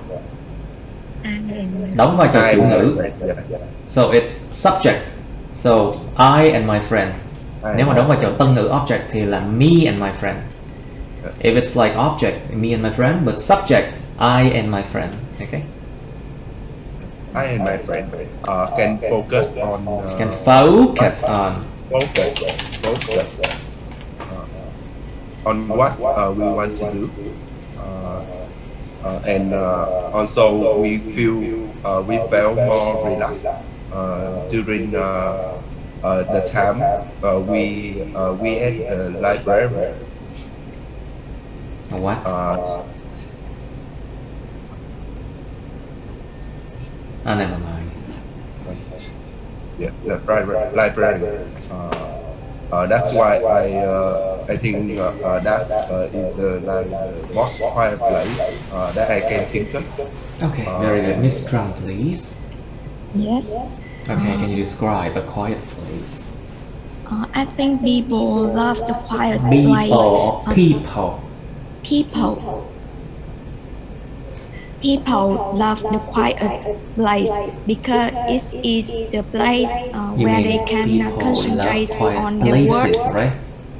Đóng vai trò I chủ and my ngữ. friend, yes. So it's subject. So I and my friend. I Nếu mà and đóng my vai trò tân ngữ object thì là me and my friend. If it's like object, me and my friend, but subject, I and my friend. Okay. I and my friend uh, can focus on uh, Can focus on. focus focus uh, on what uh, we want to do, uh, uh, and uh, also we feel uh, we felt more relaxed uh, during uh, uh, the time uh, we uh, we at the library. What? Uh, Ah, never mind. yeah, the library. library. Uh, uh, that's why I uh, I think uh, uh, that uh, is the like the most quiet place uh, that I can think of. Okay, very good. Miss Trump, please. Yes. Okay, can you describe a quiet place? Uh, I think people love the quiet People place. or Uh, people? people. People love the quiet place because it is the place uh, You where mean they can uh, people concentrate love quiet on their work. places, right?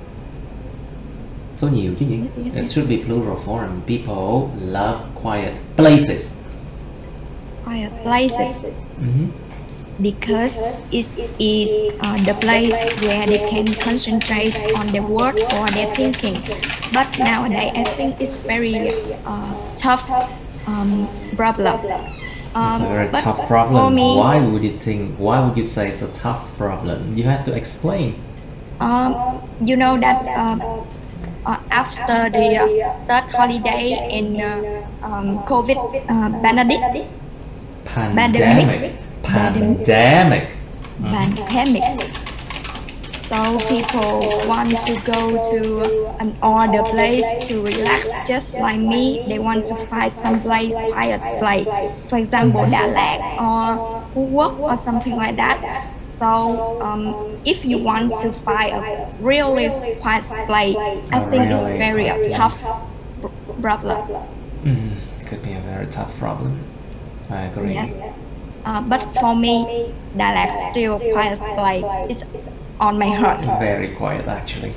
Số nhiều chứ nhỉ? Yes, yes, It yes. should be plural form. People love quiet places. Quiet places Mhm. because it is uh, the place where they can concentrate on their work or their thinking. But nowadays, I think it's very uh, tough um, problem. It's Um, a very but tough for problem. me, Why would you think? Why would you say it's a tough problem? You have to explain. um, you know that um, uh, after the uh, third holiday in uh, um, COVID uh, pandemic, Pandemic. Pandemic. Mm. pandemic. So people want to go to an other place to relax, just like me. They want to find some place, quiet place. For example, Đà Lạt or Phú Quốc or something like that. So um, if you want to find a really quiet place, I A think it's really very a quiet tough pr- problem. Mm, could be a very tough problem. I agree. Yes. Uh, but for me, Đà Lạt still quiet place. It's on my heart. Very quiet, actually.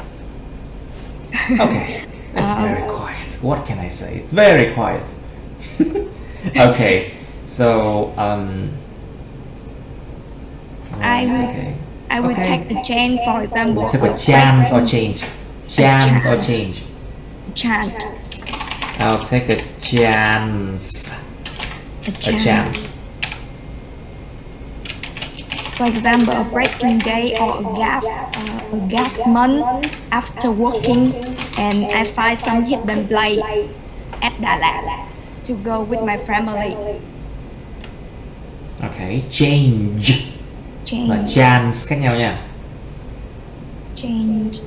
Okay, it's Um, very quiet. What can I say? It's very quiet. Okay, so um. I will- okay. I will Okay. take the chance, for example. Take a of chance or breaking change. Chance or chance. change. chant. I'll take a chance. A A chant. chance. For example, a breaking day or a gap, uh, a gap month after working, and I find some hidden place at Đà Lạt to go with my family. Okay, change và Change, chance khác nhau nha. change.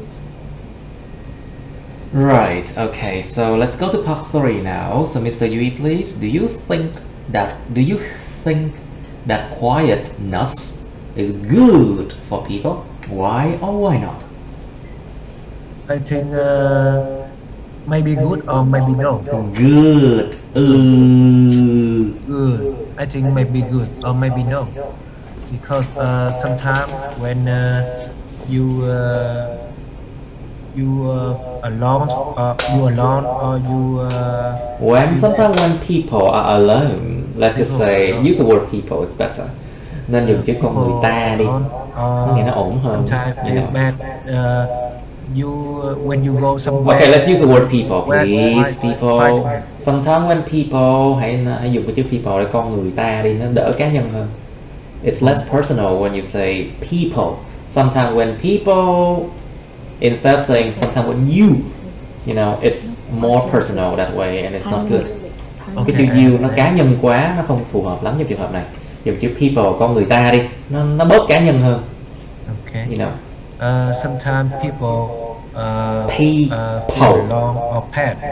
Right, okay, so let's go to part three now. So Mister Yui, please, do you think that do you think that quietness is good for people? Why or why not? I think uh, maybe good or maybe no. Good. Uh, Good. I think maybe good or maybe no. Because uh, sometimes when uh, you uh, you uh, alone or you alone or you uh, when sometimes when people are alone, let's just People say alone. use the word people, it's better. Nên dùng chữ con người ta đi. Có nghĩa nó ổn hơn, Sometimes you feel know. bad. Uh, you uh, when you go somewhere. Okay, let's use the word people, Where- please. why- People. why- Sometimes when people, hãy hãy dùng cái chữ people để con người ta đi, nó đỡ cá nhân hơn. It's less personal when you say people. Sometimes when people, instead of saying sometimes when you, you know, it's more personal that way and it's not good. Okay, Cái chữ I you nó understand. cá nhân quá, nó không phù hợp lắm trong trường hợp này. Dùng chữ people, con người ta đi, nó nó bớt cá nhân hơn, Okay. you know. Uh, sometimes people uh, People. uh, feel alone or bad.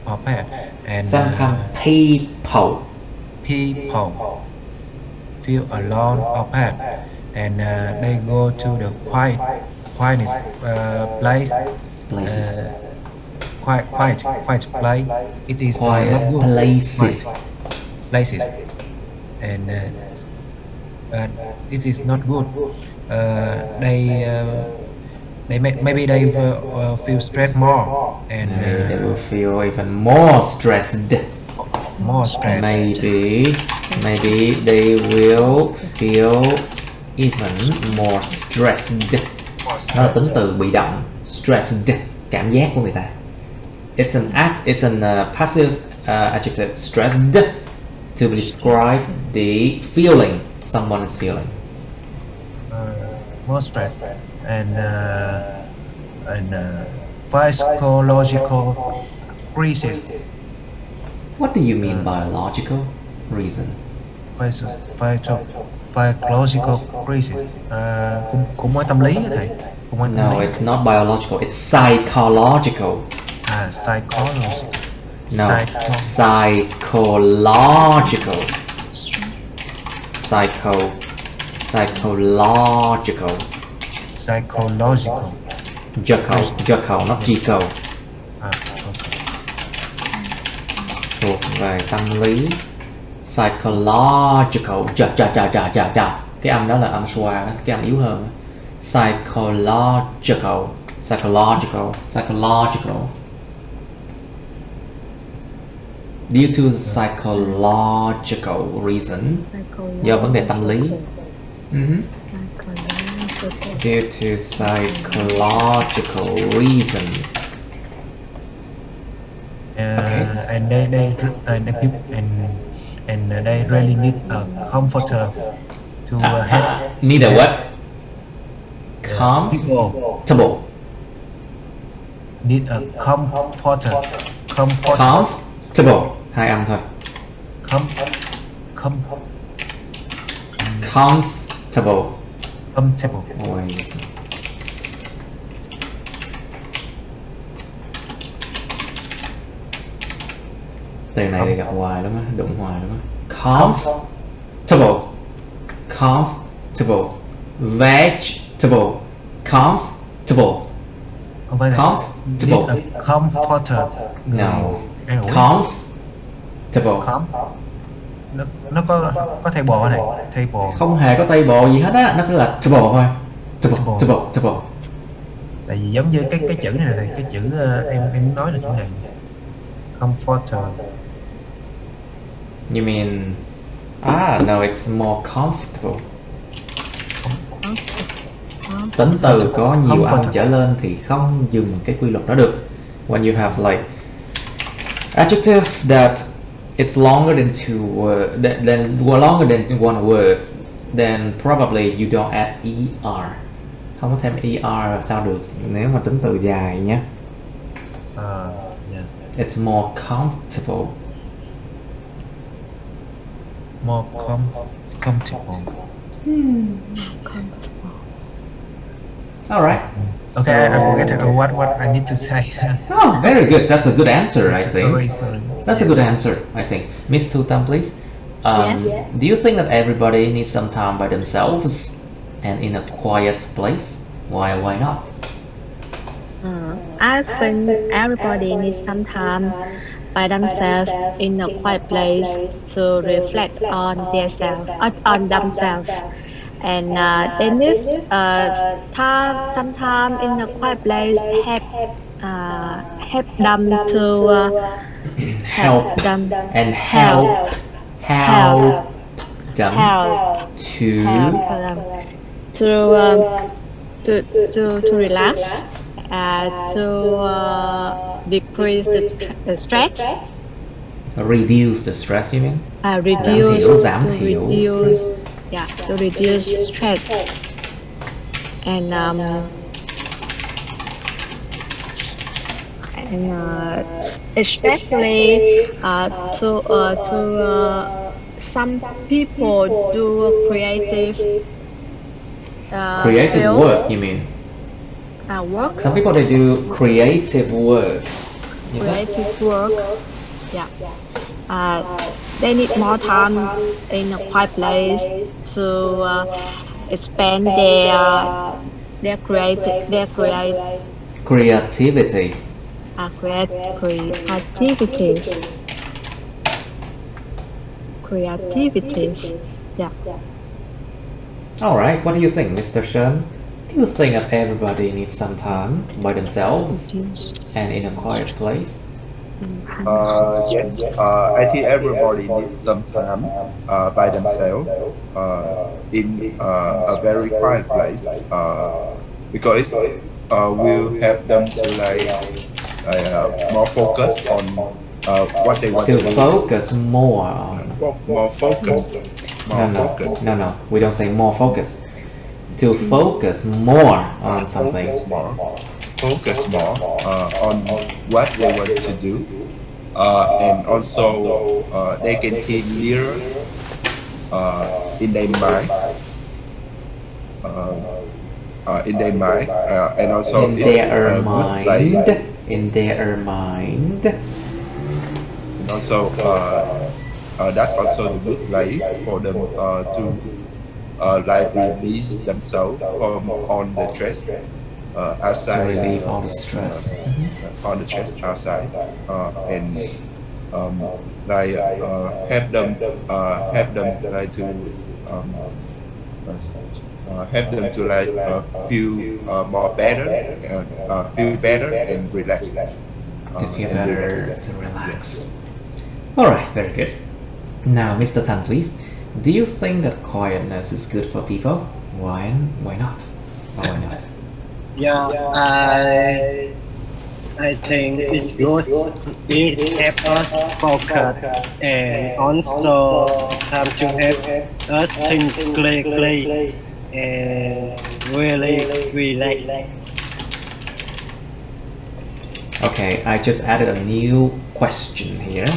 or pet, and Sometimes uh, people. people feel alone or bad, and uh, they go to the quiet, quietness uh, place, Places. uh, quiet, quiet, quiet place. It is uh, Quiet not good. places. Quiet places, and uh, uh, it is not good. Uh, they uh, they may, maybe they uh, uh, feel stressed more, and Maybe they uh, will feel even more stressed. more stress. Maybe, maybe they will feel even more stressed. Đó là tính từ bị động, stressed, cảm giác của người ta. It's an act, it's an uh, passive uh, adjective, stressed, to describe the feeling someone is feeling. Uh, more stress, and uh, and uh, physiological crisis. What do you mean by logical reason? Physio- physio- Physiological crisis. Uh, cũng cũng mới tâm lý hả thầy? Cũng mới tâm No, lý. it's not biological, it's psychological. À, psychology. No, Psycho- psychological. Psycho, psychological. Psychological. Jekyll, Jekyll, not Jekyll. À, okay. Thuộc về tâm lý. Psychological, chà chà chà chà chà chà. Cái âm đó là âm xoa, cái âm yếu hơn. Psychological, psychological, psychological. Due to psychological reason, do vấn đề tâm lý. Mhm. Due to psychological reasons. Uh, Okay. And they they and the people and and they really need a comforter to Ah, uh, help ah, need a what? people. Comfortable. Need a comforter. Comforter. Comfortable. Hai âm thôi. Com com Comfortable. comfortable. Ôi. Từ này thì gặp hoài lắm á, đụng hoài lắm á. Comfortable. Comfortable. Vegetable. Comfortable. Không phải là Comfortable. need a comforter. Người No. an ủi. Comfortable. Com nó nó có có thay bò này, thay bò. Không hề có tay bộ gì hết á, nó cứ là table thôi. Table, Table. table, table. Tại vì giống như cái cái chữ này này, cái chữ uh, em em nói là chữ này. Comforter. You mean ah no, it's more comfortable. Tính từ có nhiều âm trở lên thì không dùng cái quy luật đó được. When you have like adjective that it's longer than two words, than, than well, longer than one word, then probably you don't add er. Không có thêm er sao được nếu mà tính từ dài nhé. À, yeah. It's more comfortable. More com comfortable. All right. Okay, I, I So- forget uh, what what I need to say. Oh, very good. That's a good answer, I think. Sorry, sorry. That's a good answer, I think. Miss Tutam, please. Um, Yes. Do you think that everybody needs some time by themselves and in a quiet place? Why? Why not? Uh, I think everybody needs some time by themselves in a quiet place to reflect on themselves, on, on themselves, and uh, they need uh, time, some time in a quiet place help uh, help them to uh, Help them and help, help them help to help them to um, to to to relax, uh, to uh, decrease the, tr- the stress, reduce the stress. You mean? uh, reduce thiểu, giảm to thiểu reduce yeah to reduce stress, and um, and uh, especially uh, to uh, to uh, some people do creative uh, Creative field, work. You mean? uh, work Some people they do creative work. creative work. Yeah. Uh, they need more time in a quiet place to uh, expand their their creative their create Creativity. uh, create creativity creativity. Yeah. All right. What do you think, Mister Shen? Do you think that everybody needs some time by themselves and in a quiet place? Uh, yes, uh, I think everybody needs some time uh, by themselves uh, in uh, a very quiet place uh, because uh, will help them to like uh, more focus on uh, what they want To to do. focus more on. More, more focus. No, More no, focus. no, no. We don't say more focus. To focus more on something. Focus more. Focus more uh, on what they want to do. Uh, and also uh, they can think clearer uh, in their mind, uh, uh, in their mind, uh, and also In it's their a good place. mind. In their mind. And also uh, uh, that's also the good place for them uh, to uh, like release themselves from on the stress uh, To outside. relieve all the stress. uh, on the chest outside uh, and um, like uh, help them uh, help them like to um, uh, help them to like uh, feel uh, more better and uh, feel better and relax. Uh, To feel and better, relax. to relax. All right, very good. Now, Mister Tan, please. Do you think that quietness is good for people? Why? Why not? Or why not? Yeah, I I think it's good. It helps us focus and also time to help us think clearly and really relax. Okay, I just added a new question here.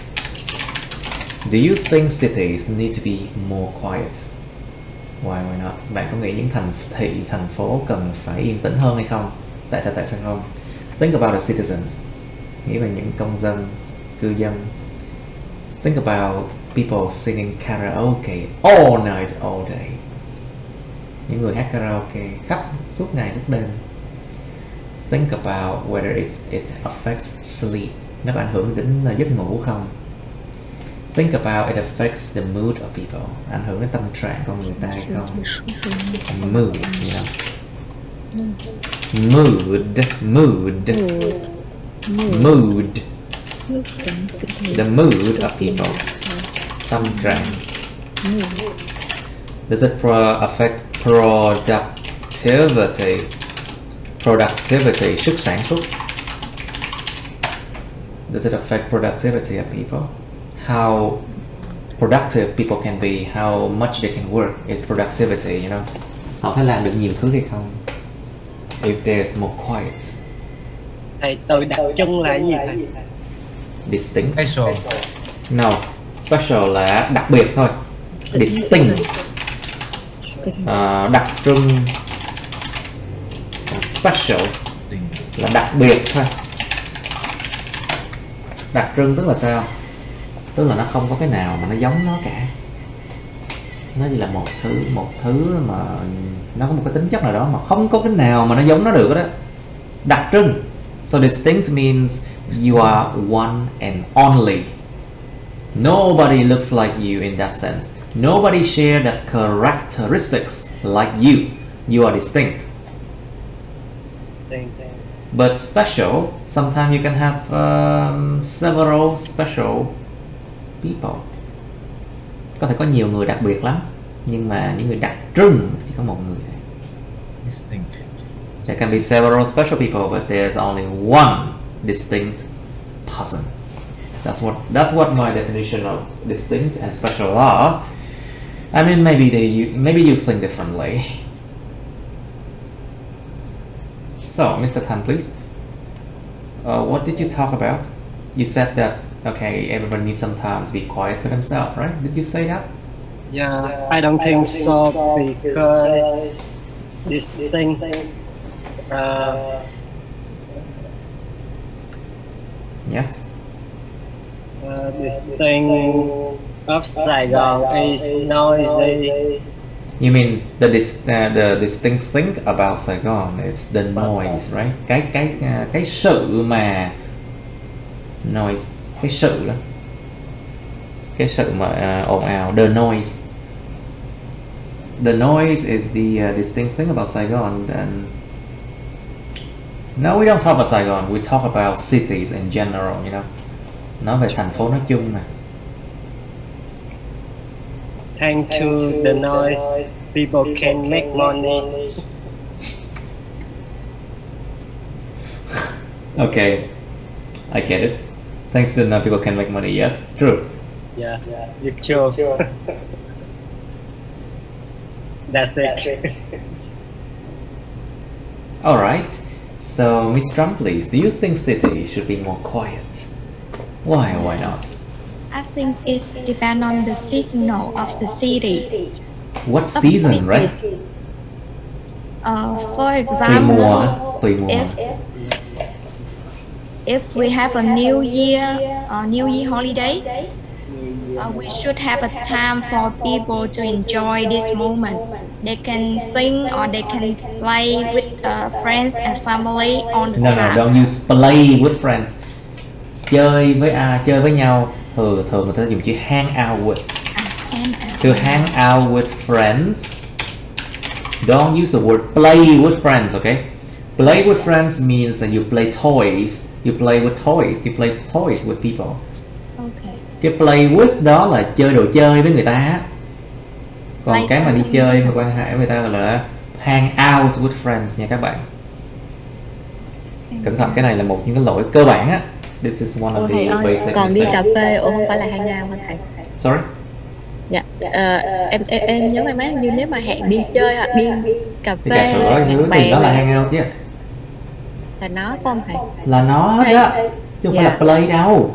Do you think cities need to be more quiet? Why, why not? Bạn có nghĩ những thành thị, thành phố cần phải yên tĩnh hơn hay không? Tại sao, tại sao không? Think about the citizens. Nghĩ về những công dân, cư dân. Think about people singing karaoke all night, all day. Những người hát karaoke khắp suốt ngày, suốt đêm. Think about whether it, it affects sleep. Nó có ảnh hưởng đến giấc ngủ không? Think about it affects the mood of people. Ảnh hưởng đến tâm trạng con người ta hay không? Mood, you know. Mood, mood, mood. The mood of people. Tâm trạng. Does it pro affect productivity? Productivity, sức sản xuất. Does it affect productivity of people? How productive people can be, how much they can work is productivity, you know. Họ có làm được nhiều thứ hay không? If there's more quiet. Thầy từ đặc trưng là gì thầy? Distinct. Special. No, special là đặc biệt thôi. Distinct. Uh, đặc trưng. Special là đặc biệt thôi. Đặc trưng tức là sao? Tức là nó không có cái nào mà nó giống nó cả. Nó chỉ là một thứ, một thứ mà nó có một cái tính chất nào đó mà không có cái nào mà nó giống nó được đó. Đặc trưng. So distinct means you are one and only. Nobody looks like you in that sense. Nobody share that characteristics like you. You are distinct. But special, sometimes you can have um, several special people. Có thể có nhiều người đặc biệt lắm, nhưng mà những người đặc trưng chỉ có một người thôi. Distinct. There can be several special people, but there's only one distinct person. That's what that's what my definition of distinct and special are. I mean, maybe they you, maybe you think differently. So, Mister Tan, please. Uh, what did you talk about? You said that okay, everyone needs some time to be quiet for themselves, right? Did you say that? Yeah, I don't think so because this thing uh, Yes. Uh, this thing of Saigon is noisy. You mean the dis, uh, the distinct thing about Saigon is the noise, right? Cái cái uh, cái sự mà noise, cái sự đó, cái sự mà uh, ồn ào, the noise. The noise is the uh, distinct thing about Saigon. And no, we don't talk about Saigon. We talk about cities in general. You know, nói về thành phố nói chung nè. Thanks to the noise, people can make money. Okay, I get it. Thanks to the noise, people can make money. Yes, true. Yeah, it's true. That's it. All right. So, Miss Trump, please, do you think city should be more quiet? Why or why not? I think it depends on the seasonal of the city. What season, right? Uh, for Tùy example, mùa, tùy mùa. if if we have a New Year or New Year holiday, uh, we should have a time for people to enjoy this moment. They can sing or they can play with uh, friends and family on the No, no, time. don't use play with friends. Chơi với à, chơi với nhau. Thường thường người ta dùng chữ hang out with. And, To hang out with friends. Don't use the word play with friends, okay? Play with friends means that you play toys. You play with toys. You play toys with people. okay. Cái play with đó là chơi đồ chơi với người ta. Còn Play cái mà đi something. chơi mà quan hệ với người ta gọi là hang out with friends nha các bạn. Cẩn thận, cái này là một những cái lỗi cơ bản á. This is one of Ồ, the thầy ơi, basic còn đi cà mistakes. phê, ủa không phải là hang out hả thầy? Sorry? Dạ, ờ, em, em em nhớ may mắn như nếu mà hẹn đi chơi hoặc đi cà Đi phê cà sữa hẹn thứ thì bè đó là là, hang out, yes. là nó phải không thầy? Là nó hết á. Chứ không phải Dạ. là play đâu.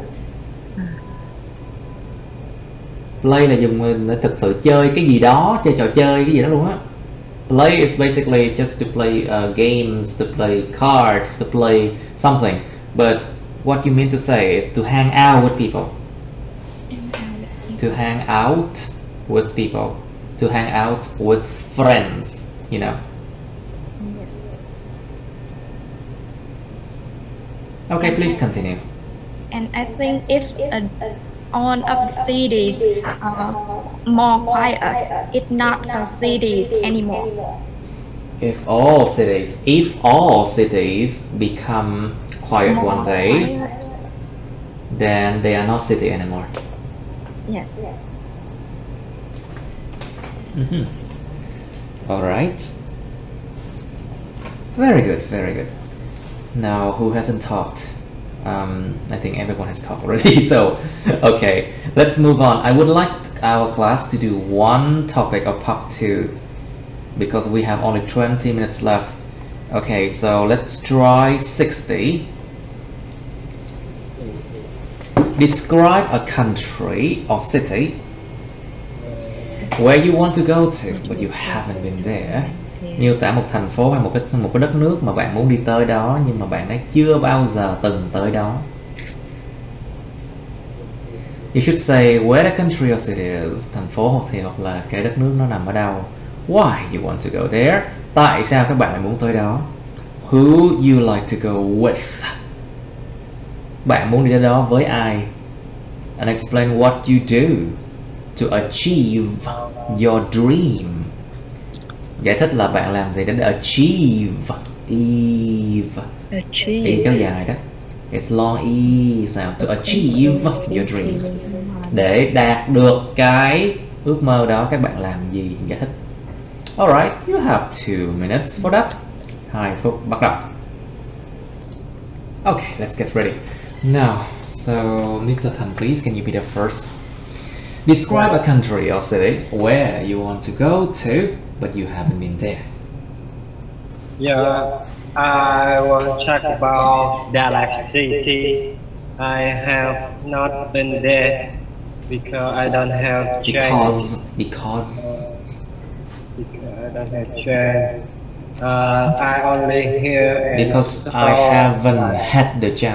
Play là dùng để thực sự chơi cái gì đó, chơi trò chơi cái gì đó luôn á. Play is basically just to play uh, games, to play cards, to play something. But what you mean to say is to hang out with people. To hang out with people. To hang out with friends, you know. Yes. Okay, please continue. And I think if uh, all of the cities are more quiet, it's not a cities anymore. If all cities, if all cities become quiet More one day, quiet. then they are not city anymore. Yes. Mm-hmm. All right. Very good, very good. Now, who hasn't talked? Um, I think everyone has talked already. So, okay, let's move on. I would like our class to do one topic of part two because we have only twenty minutes left. Okay, so let's try sixty. Describe a country or city where you want to go to but you haven't been there. Miêu tả một thành phố hay một cái một cái đất nước mà bạn muốn đi tới đó nhưng mà bạn đã chưa bao giờ từng tới đó. You should say where the country or city is. Thành phố hoặc thì hoặc là cái đất nước nó nằm ở đâu. Why you want to go there? Tại sao các bạn lại muốn tới đó? Who you like to go with? Bạn muốn đi đến đó với ai? And explain what you do to achieve your dream. Giải thích là bạn làm gì để achieve. Eve. E kéo dài đó. It's long E sao? To achieve your dreams. Để đạt được cái ước mơ đó các bạn làm gì? Giải thích. Alright, you have two minutes for that. Hai phút bắt đầu. Okay, let's get ready. Now, so Mister Tan, please, can you be the first? Describe a country or city where you want to go to, but you haven't been there. Yeah, I want to talk about Dallas City. I have not been there because I don't have chance. Because, because, Because I don't have chance. Uh, I only hear and because I saw haven't like- had the chance.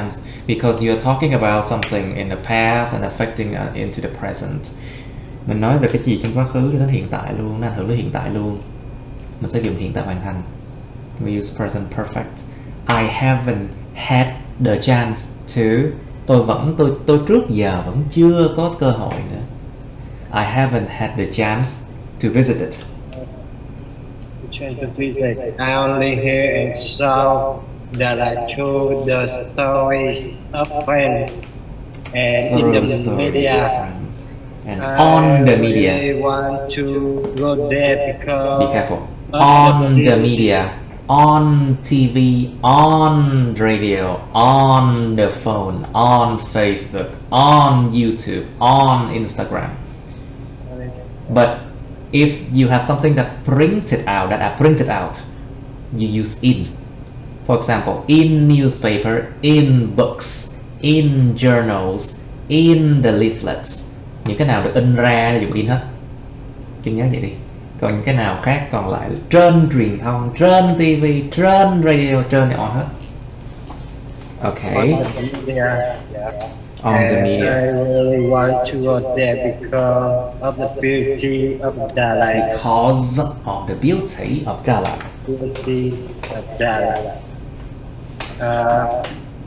because you're talking about something in the past and affecting uh, into the present. Mình nói về cái gì trong quá khứ cho đến hiện tại luôn, nó ảnh hưởng đến hiện tại luôn. Mình sẽ dùng hiện tại hoàn thành. We use present perfect. I haven't had the chance to. Tôi vẫn tôi tôi trước giờ vẫn chưa có cơ hội nữa. I haven't had the chance to visit it. Trying to visit. I only hear and saw that I told the stories of friends and in Through the stories media. of friends. And I on the media. really want to go there because Be careful. of On the the media, on T V, on radio, on the phone, on Facebook, on YouTube, on Instagram. But if you have something that printed out, that are printed out, you use in. For example, in newspaper, in books, in journals, in the leaflets. Những cái nào được in ra dùng in hết. Chứ nhớ vậy đi. Còn những cái nào khác còn lại trên truyền thông, trên ti vi, trên radio, trên on hết. Okay. On the media, yeah. On and the media. I really want to go there because of the beauty of Dalat. Because of the beauty of Dalat. Beauty of Dalat. Uh,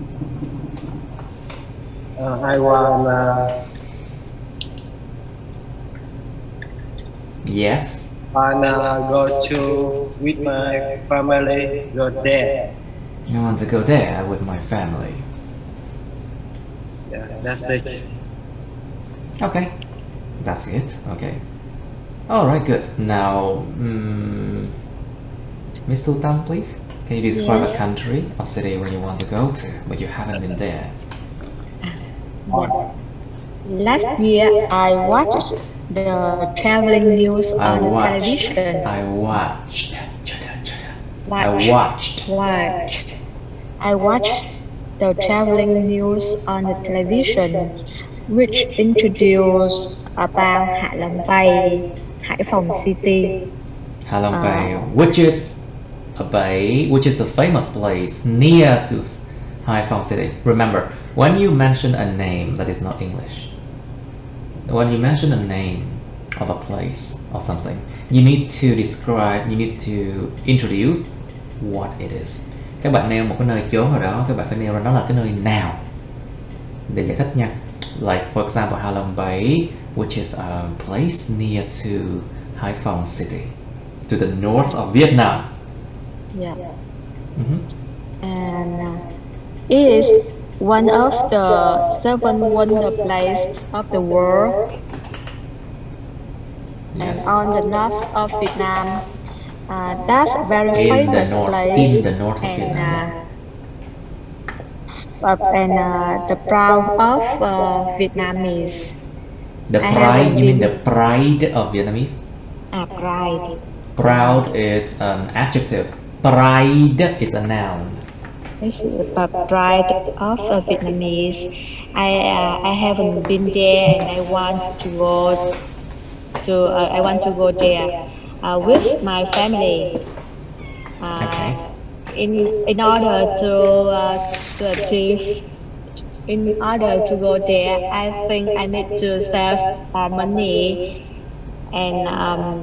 uh, I want uh, Yes. wanna go to with my family. Go there. You want to go there with my family. Yeah, that's it. Okay. That's it. Okay. Alright, good. Now, mm, Miss Sultan, please. Can you describe Yes. a country or city where you want to go to, but you haven't been there? Last year, I watched the traveling news I on the watched. television. I watched. I Watched. watched. Watched. I watched the traveling news on the television, which introduced about Hạ Long Bay, Hải Phòng City. Hạ Long Ah. Bay, which is a bay, which is a famous place near to Hai Phong City. Remember, when you mention a name that is not English, when you mention a name of a place or something, you need to describe, you need to introduce what it is. Các bạn nêu một cái nơi chốn nào đó, các bạn phải nêu ra nó là cái nơi nào để giải thích nha. Like for example, Hạ Long Bay, which is a place near to Hai Phong City, to the north of Vietnam. Yeah. Mhm. And uh, it is one of the seven wonder places of the world. Yes. And on the north of Vietnam, uh, that's a very In the famous north, place. in the north of and, Vietnam. Uh, but- and uh, the proud of uh, Vietnamese. The I pride, haven't you mean been- the pride of Vietnamese? Uh, pride. Proud is an adjective. Pride is a noun. This is the pride of uh, Vietnamese. I uh, I haven't been there, and I want to go. To uh, I want to go there uh, with my family. Uh, Okay. In in order to uh, to achieve, in order to go there, I think I need to save more money and um,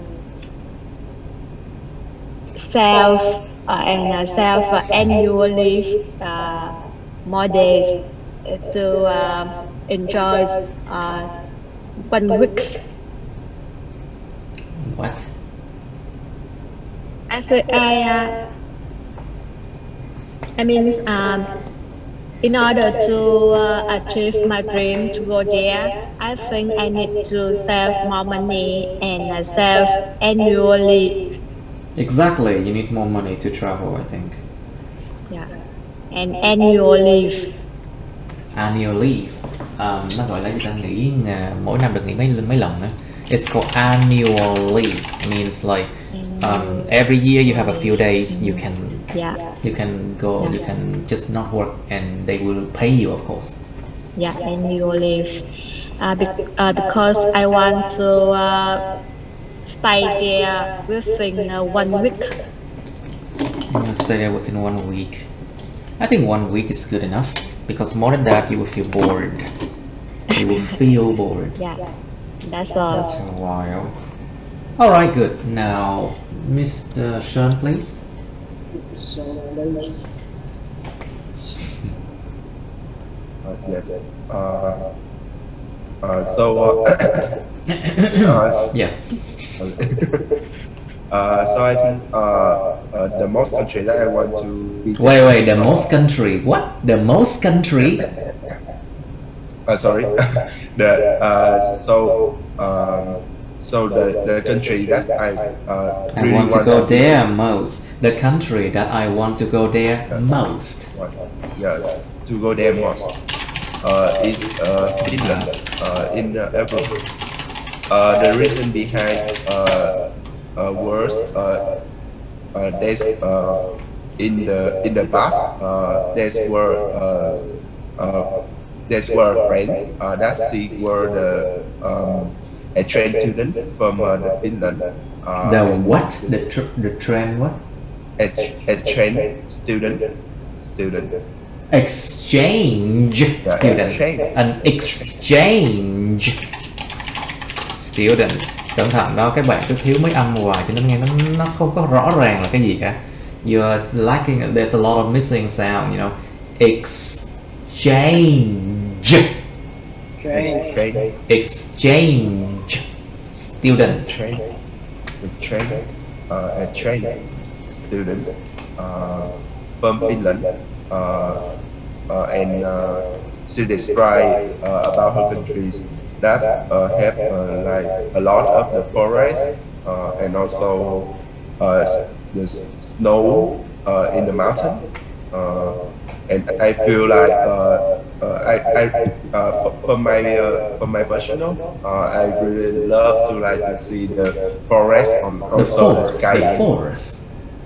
self uh, and uh, self uh, annual leave uh, more days to uh, enjoy uh, one week. What? I think I uh, I mean um, in order to uh, achieve my dream to go there, I think I need to save more money and uh, save annual leave. Exactly, you need more money to travel, I think. Yeah, and annual leave. Annual leave. Um, nó gọi là gì ta, nghỉ uh, mỗi năm được nghỉ mấy mấy lần nữa. It's called annual leave. Means like um, every year you have a few days you can Yeah, you can go, you can just not work and they will pay you, of course. yeah, annual leave. Uh, be- uh, because I want to uh, stay there within uh, one week. You know, stay there within one week. I think one week is good enough. because more than that you will feel bored. You will feel bored Yeah, that's all. after a while. All right, good. Now, Mister Sean, please. So let's Uh, yes. Uh, uh, so, uh, uh, Yeah. uh, so I think uh, uh, the most country that I want to visit. Wait, wait. The most country. What? The most country? Uh, sorry. the uh, so um, so the, the country that I uh, I really want to go to there most. The country that I want to go there most. Yeah, to go there most. Uh, is uh, Finland. Uh, in uh, Europe. Uh, the reason behind uh, uh, was uh, uh, there's uh, in the in the past uh, there's were uh, uh, there's were friends uh, that she were the um, a trained student from uh, the Finland. Uh, The and what? The tr the trend what? a, a trained student student. Exchange Yeah, student. exchange. An exchange student. Cẩn thận đó, các bạn cứ thiếu mấy âm hoài cho nên nghe nó nó không có rõ ràng là cái gì cả. You're lacking. There's a lot of missing sound. You know, exchange. train. Trained Exchange student. trained trained uh, a trained student uh, from Finland. Uh, uh, and uh, she described uh, about her countries that uh, have uh, like a lot of the forest uh, and also uh, the snow uh, in the mountain. Uh, and I feel like uh, uh, I, I uh, for my uh, for my personal, uh, I really love to like to see the forest and The also the forest. sky. The forest.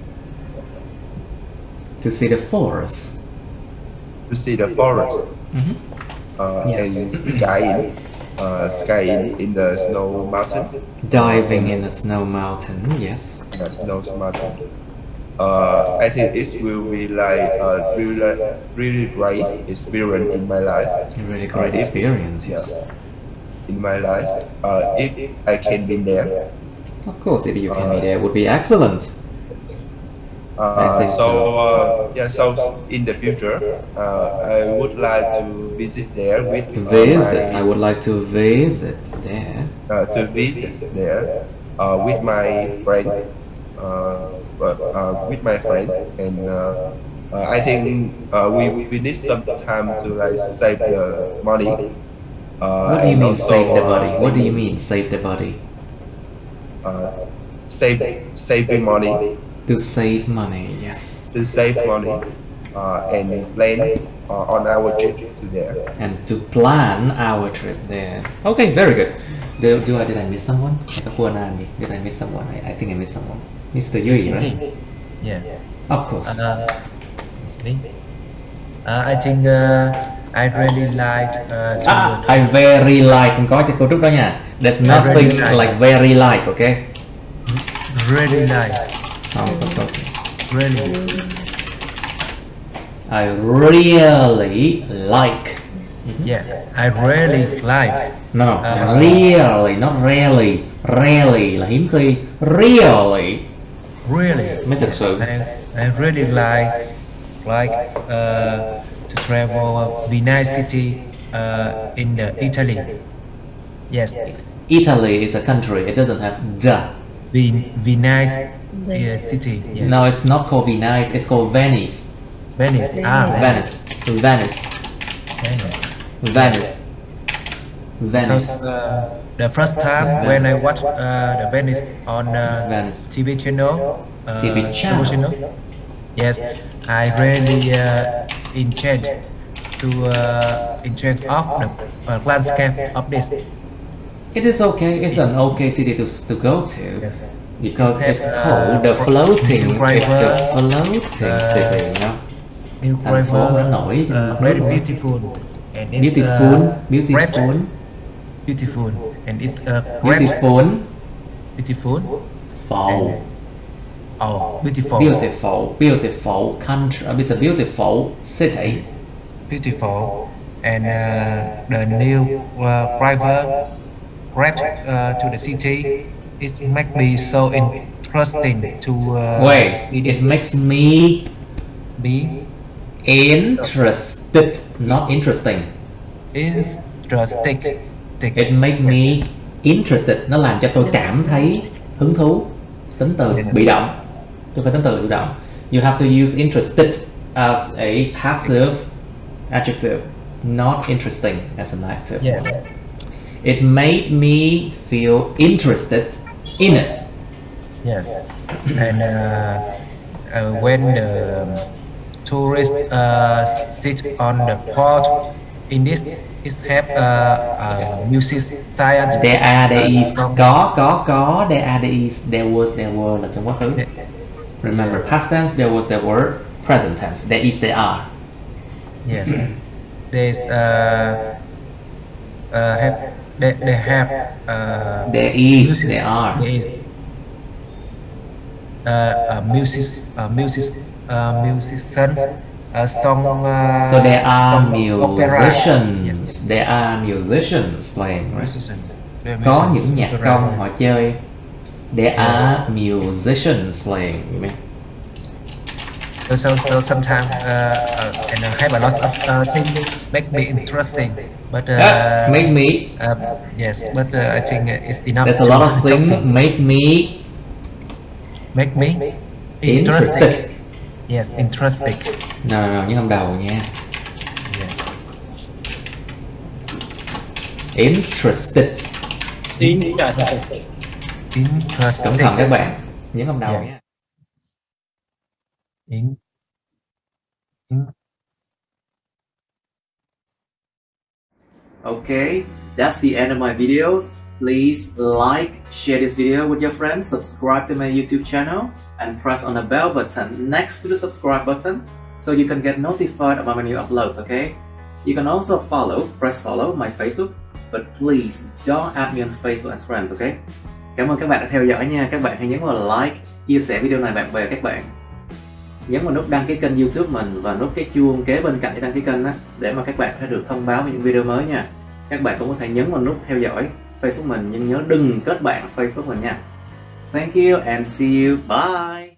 To see the forest. To see the forest. Mhm. Uh, Yes. and skiing, uh, skiing in the snow mountain, Diving in a snow mountain. Yes. uh, snow mountain. Uh, I think it will be like a really, really great experience in my life. A really great Uh, if- experience. Yes. yeah, in my life, uh, if I can be there. Of course, if you can be there, it would be excellent. I Uh, think so, so. uh, yeah, so in the future, uh, I would like to visit there with uh, Visit. my- I would like to visit there. uh, to visit there uh, with my friend, uh, but, uh, with my friends, and uh, uh, I think uh, we we need some time to like save the money. Uh, What do you and mean also, save the body? uh, What do you mean save the body? Uh, save saving money To save money. Yes. to save money uh, and plan uh, on our trip to there. And to plan our trip there. Okay, very good. Do, do I did I miss someone? Did I miss someone? I, I think I missed someone. Mister Yui, right? Yeah. Of course. Uh, it's me. Uh, I think uh, I really like uh, to Ah, to- I very like. Không có cho cô Trúc đó nha. There's nothing really like. like very like, okay? really like, Không, không, không. really. I really like. Yeah, I really like. No, no, Uh, really, not really. Really là hiếm khi. Really Really. mới thực sự. I, I really like like uh, to travel Venice City uh, in the Italy. Yes, Italy is a country. It doesn't have the. Ven- Venice uh, City. Yeah. No, it's not called Venice. It's called Venice. Venice. Ah, Venice. Venice. Venice. Venice. Venice. Because uh, the first time when I watched uh, the Venice on It's uh, Venice. T V channel, uh, T V channel. devotional, yes, I really uh, enchanted to uh, enchanted of the uh, landscape of this. It is okay. It's an okay city to to go to Yeah. because It's it's uh, called the floating. It's river, the floating uh, city. You know. New Thành phố nó river, nổi trên mặt uh, nước very luôn. beautiful and it's Beautiful, uh, beautiful, red, beautiful and it's uh, red, beautiful, beautiful, fall, oh, beautiful, beautiful, beautiful country. uh, It's a beautiful city. beautiful, and uh, the new uh, driver grabbed uh, to the city. It makes me so interesting to uh, Wait, see this. it makes me Be interested, not interesting. interesting. It makes me interested, nó làm cho tôi cảm thấy hứng thú. Tính từ bị động, chứ không phải tính từ chủ động. You have to use interested as a passive adjective, not interesting as an active. Yeah. It made me feel interested in it. Yes. And uh, uh, when the tourists uh, sit on the port, in this it have uh, uh, music science. There are, there uh, is, song. có, có, có, there are, there is, there was, there were là trong quá khứ. Remember, past tense, there was, there were. Present tense, there is, there are. Yes. There's uh, uh, have they, they have uh, There is, music- there are. there is, uh, uh, music uh, music uh, musicians uh, song uh, So there are song opera. musicians, Yes. there are musicians playing, right? Musicians. There are Có musicians những nhạc opera. công họ chơi. There are musicians playing, you mean? So, so, so sometimes uh, uh, and I have a lot of uh, things make me interesting, but uh, Ah, make me, um, yes, but uh, I think uh, it's enough. there's a to lot of things talk- make me make me interested. interesting. Yes, interesting. No, no, no, những âm đầu nha. Yes. Interested. Interesting. Interesting. Cẩn thận các bạn, những âm đầu Yes. nha. In, in, Okay, that's the end of my videos. Please like, share this video with your friends, subscribe to my YouTube channel, and press on the bell button next to the subscribe button so you can get notified about my new uploads, okay? You can also follow, press follow my Facebook, but please don't add me on Facebook as friends, okay? Cảm ơn các bạn đã theo dõi nha. Các bạn hãy nhấn vào like, chia sẻ video này bạn bè các bạn. Nhấn vào nút đăng ký kênh YouTube mình và nút cái chuông kế bên cạnh để đăng ký kênh á, để mà các bạn sẽ được thông báo về những video mới nha. Các bạn cũng có thể nhấn vào nút theo dõi Facebook mình, nhưng nhớ đừng kết bạn Facebook mình nha. Thank you and see you. Bye.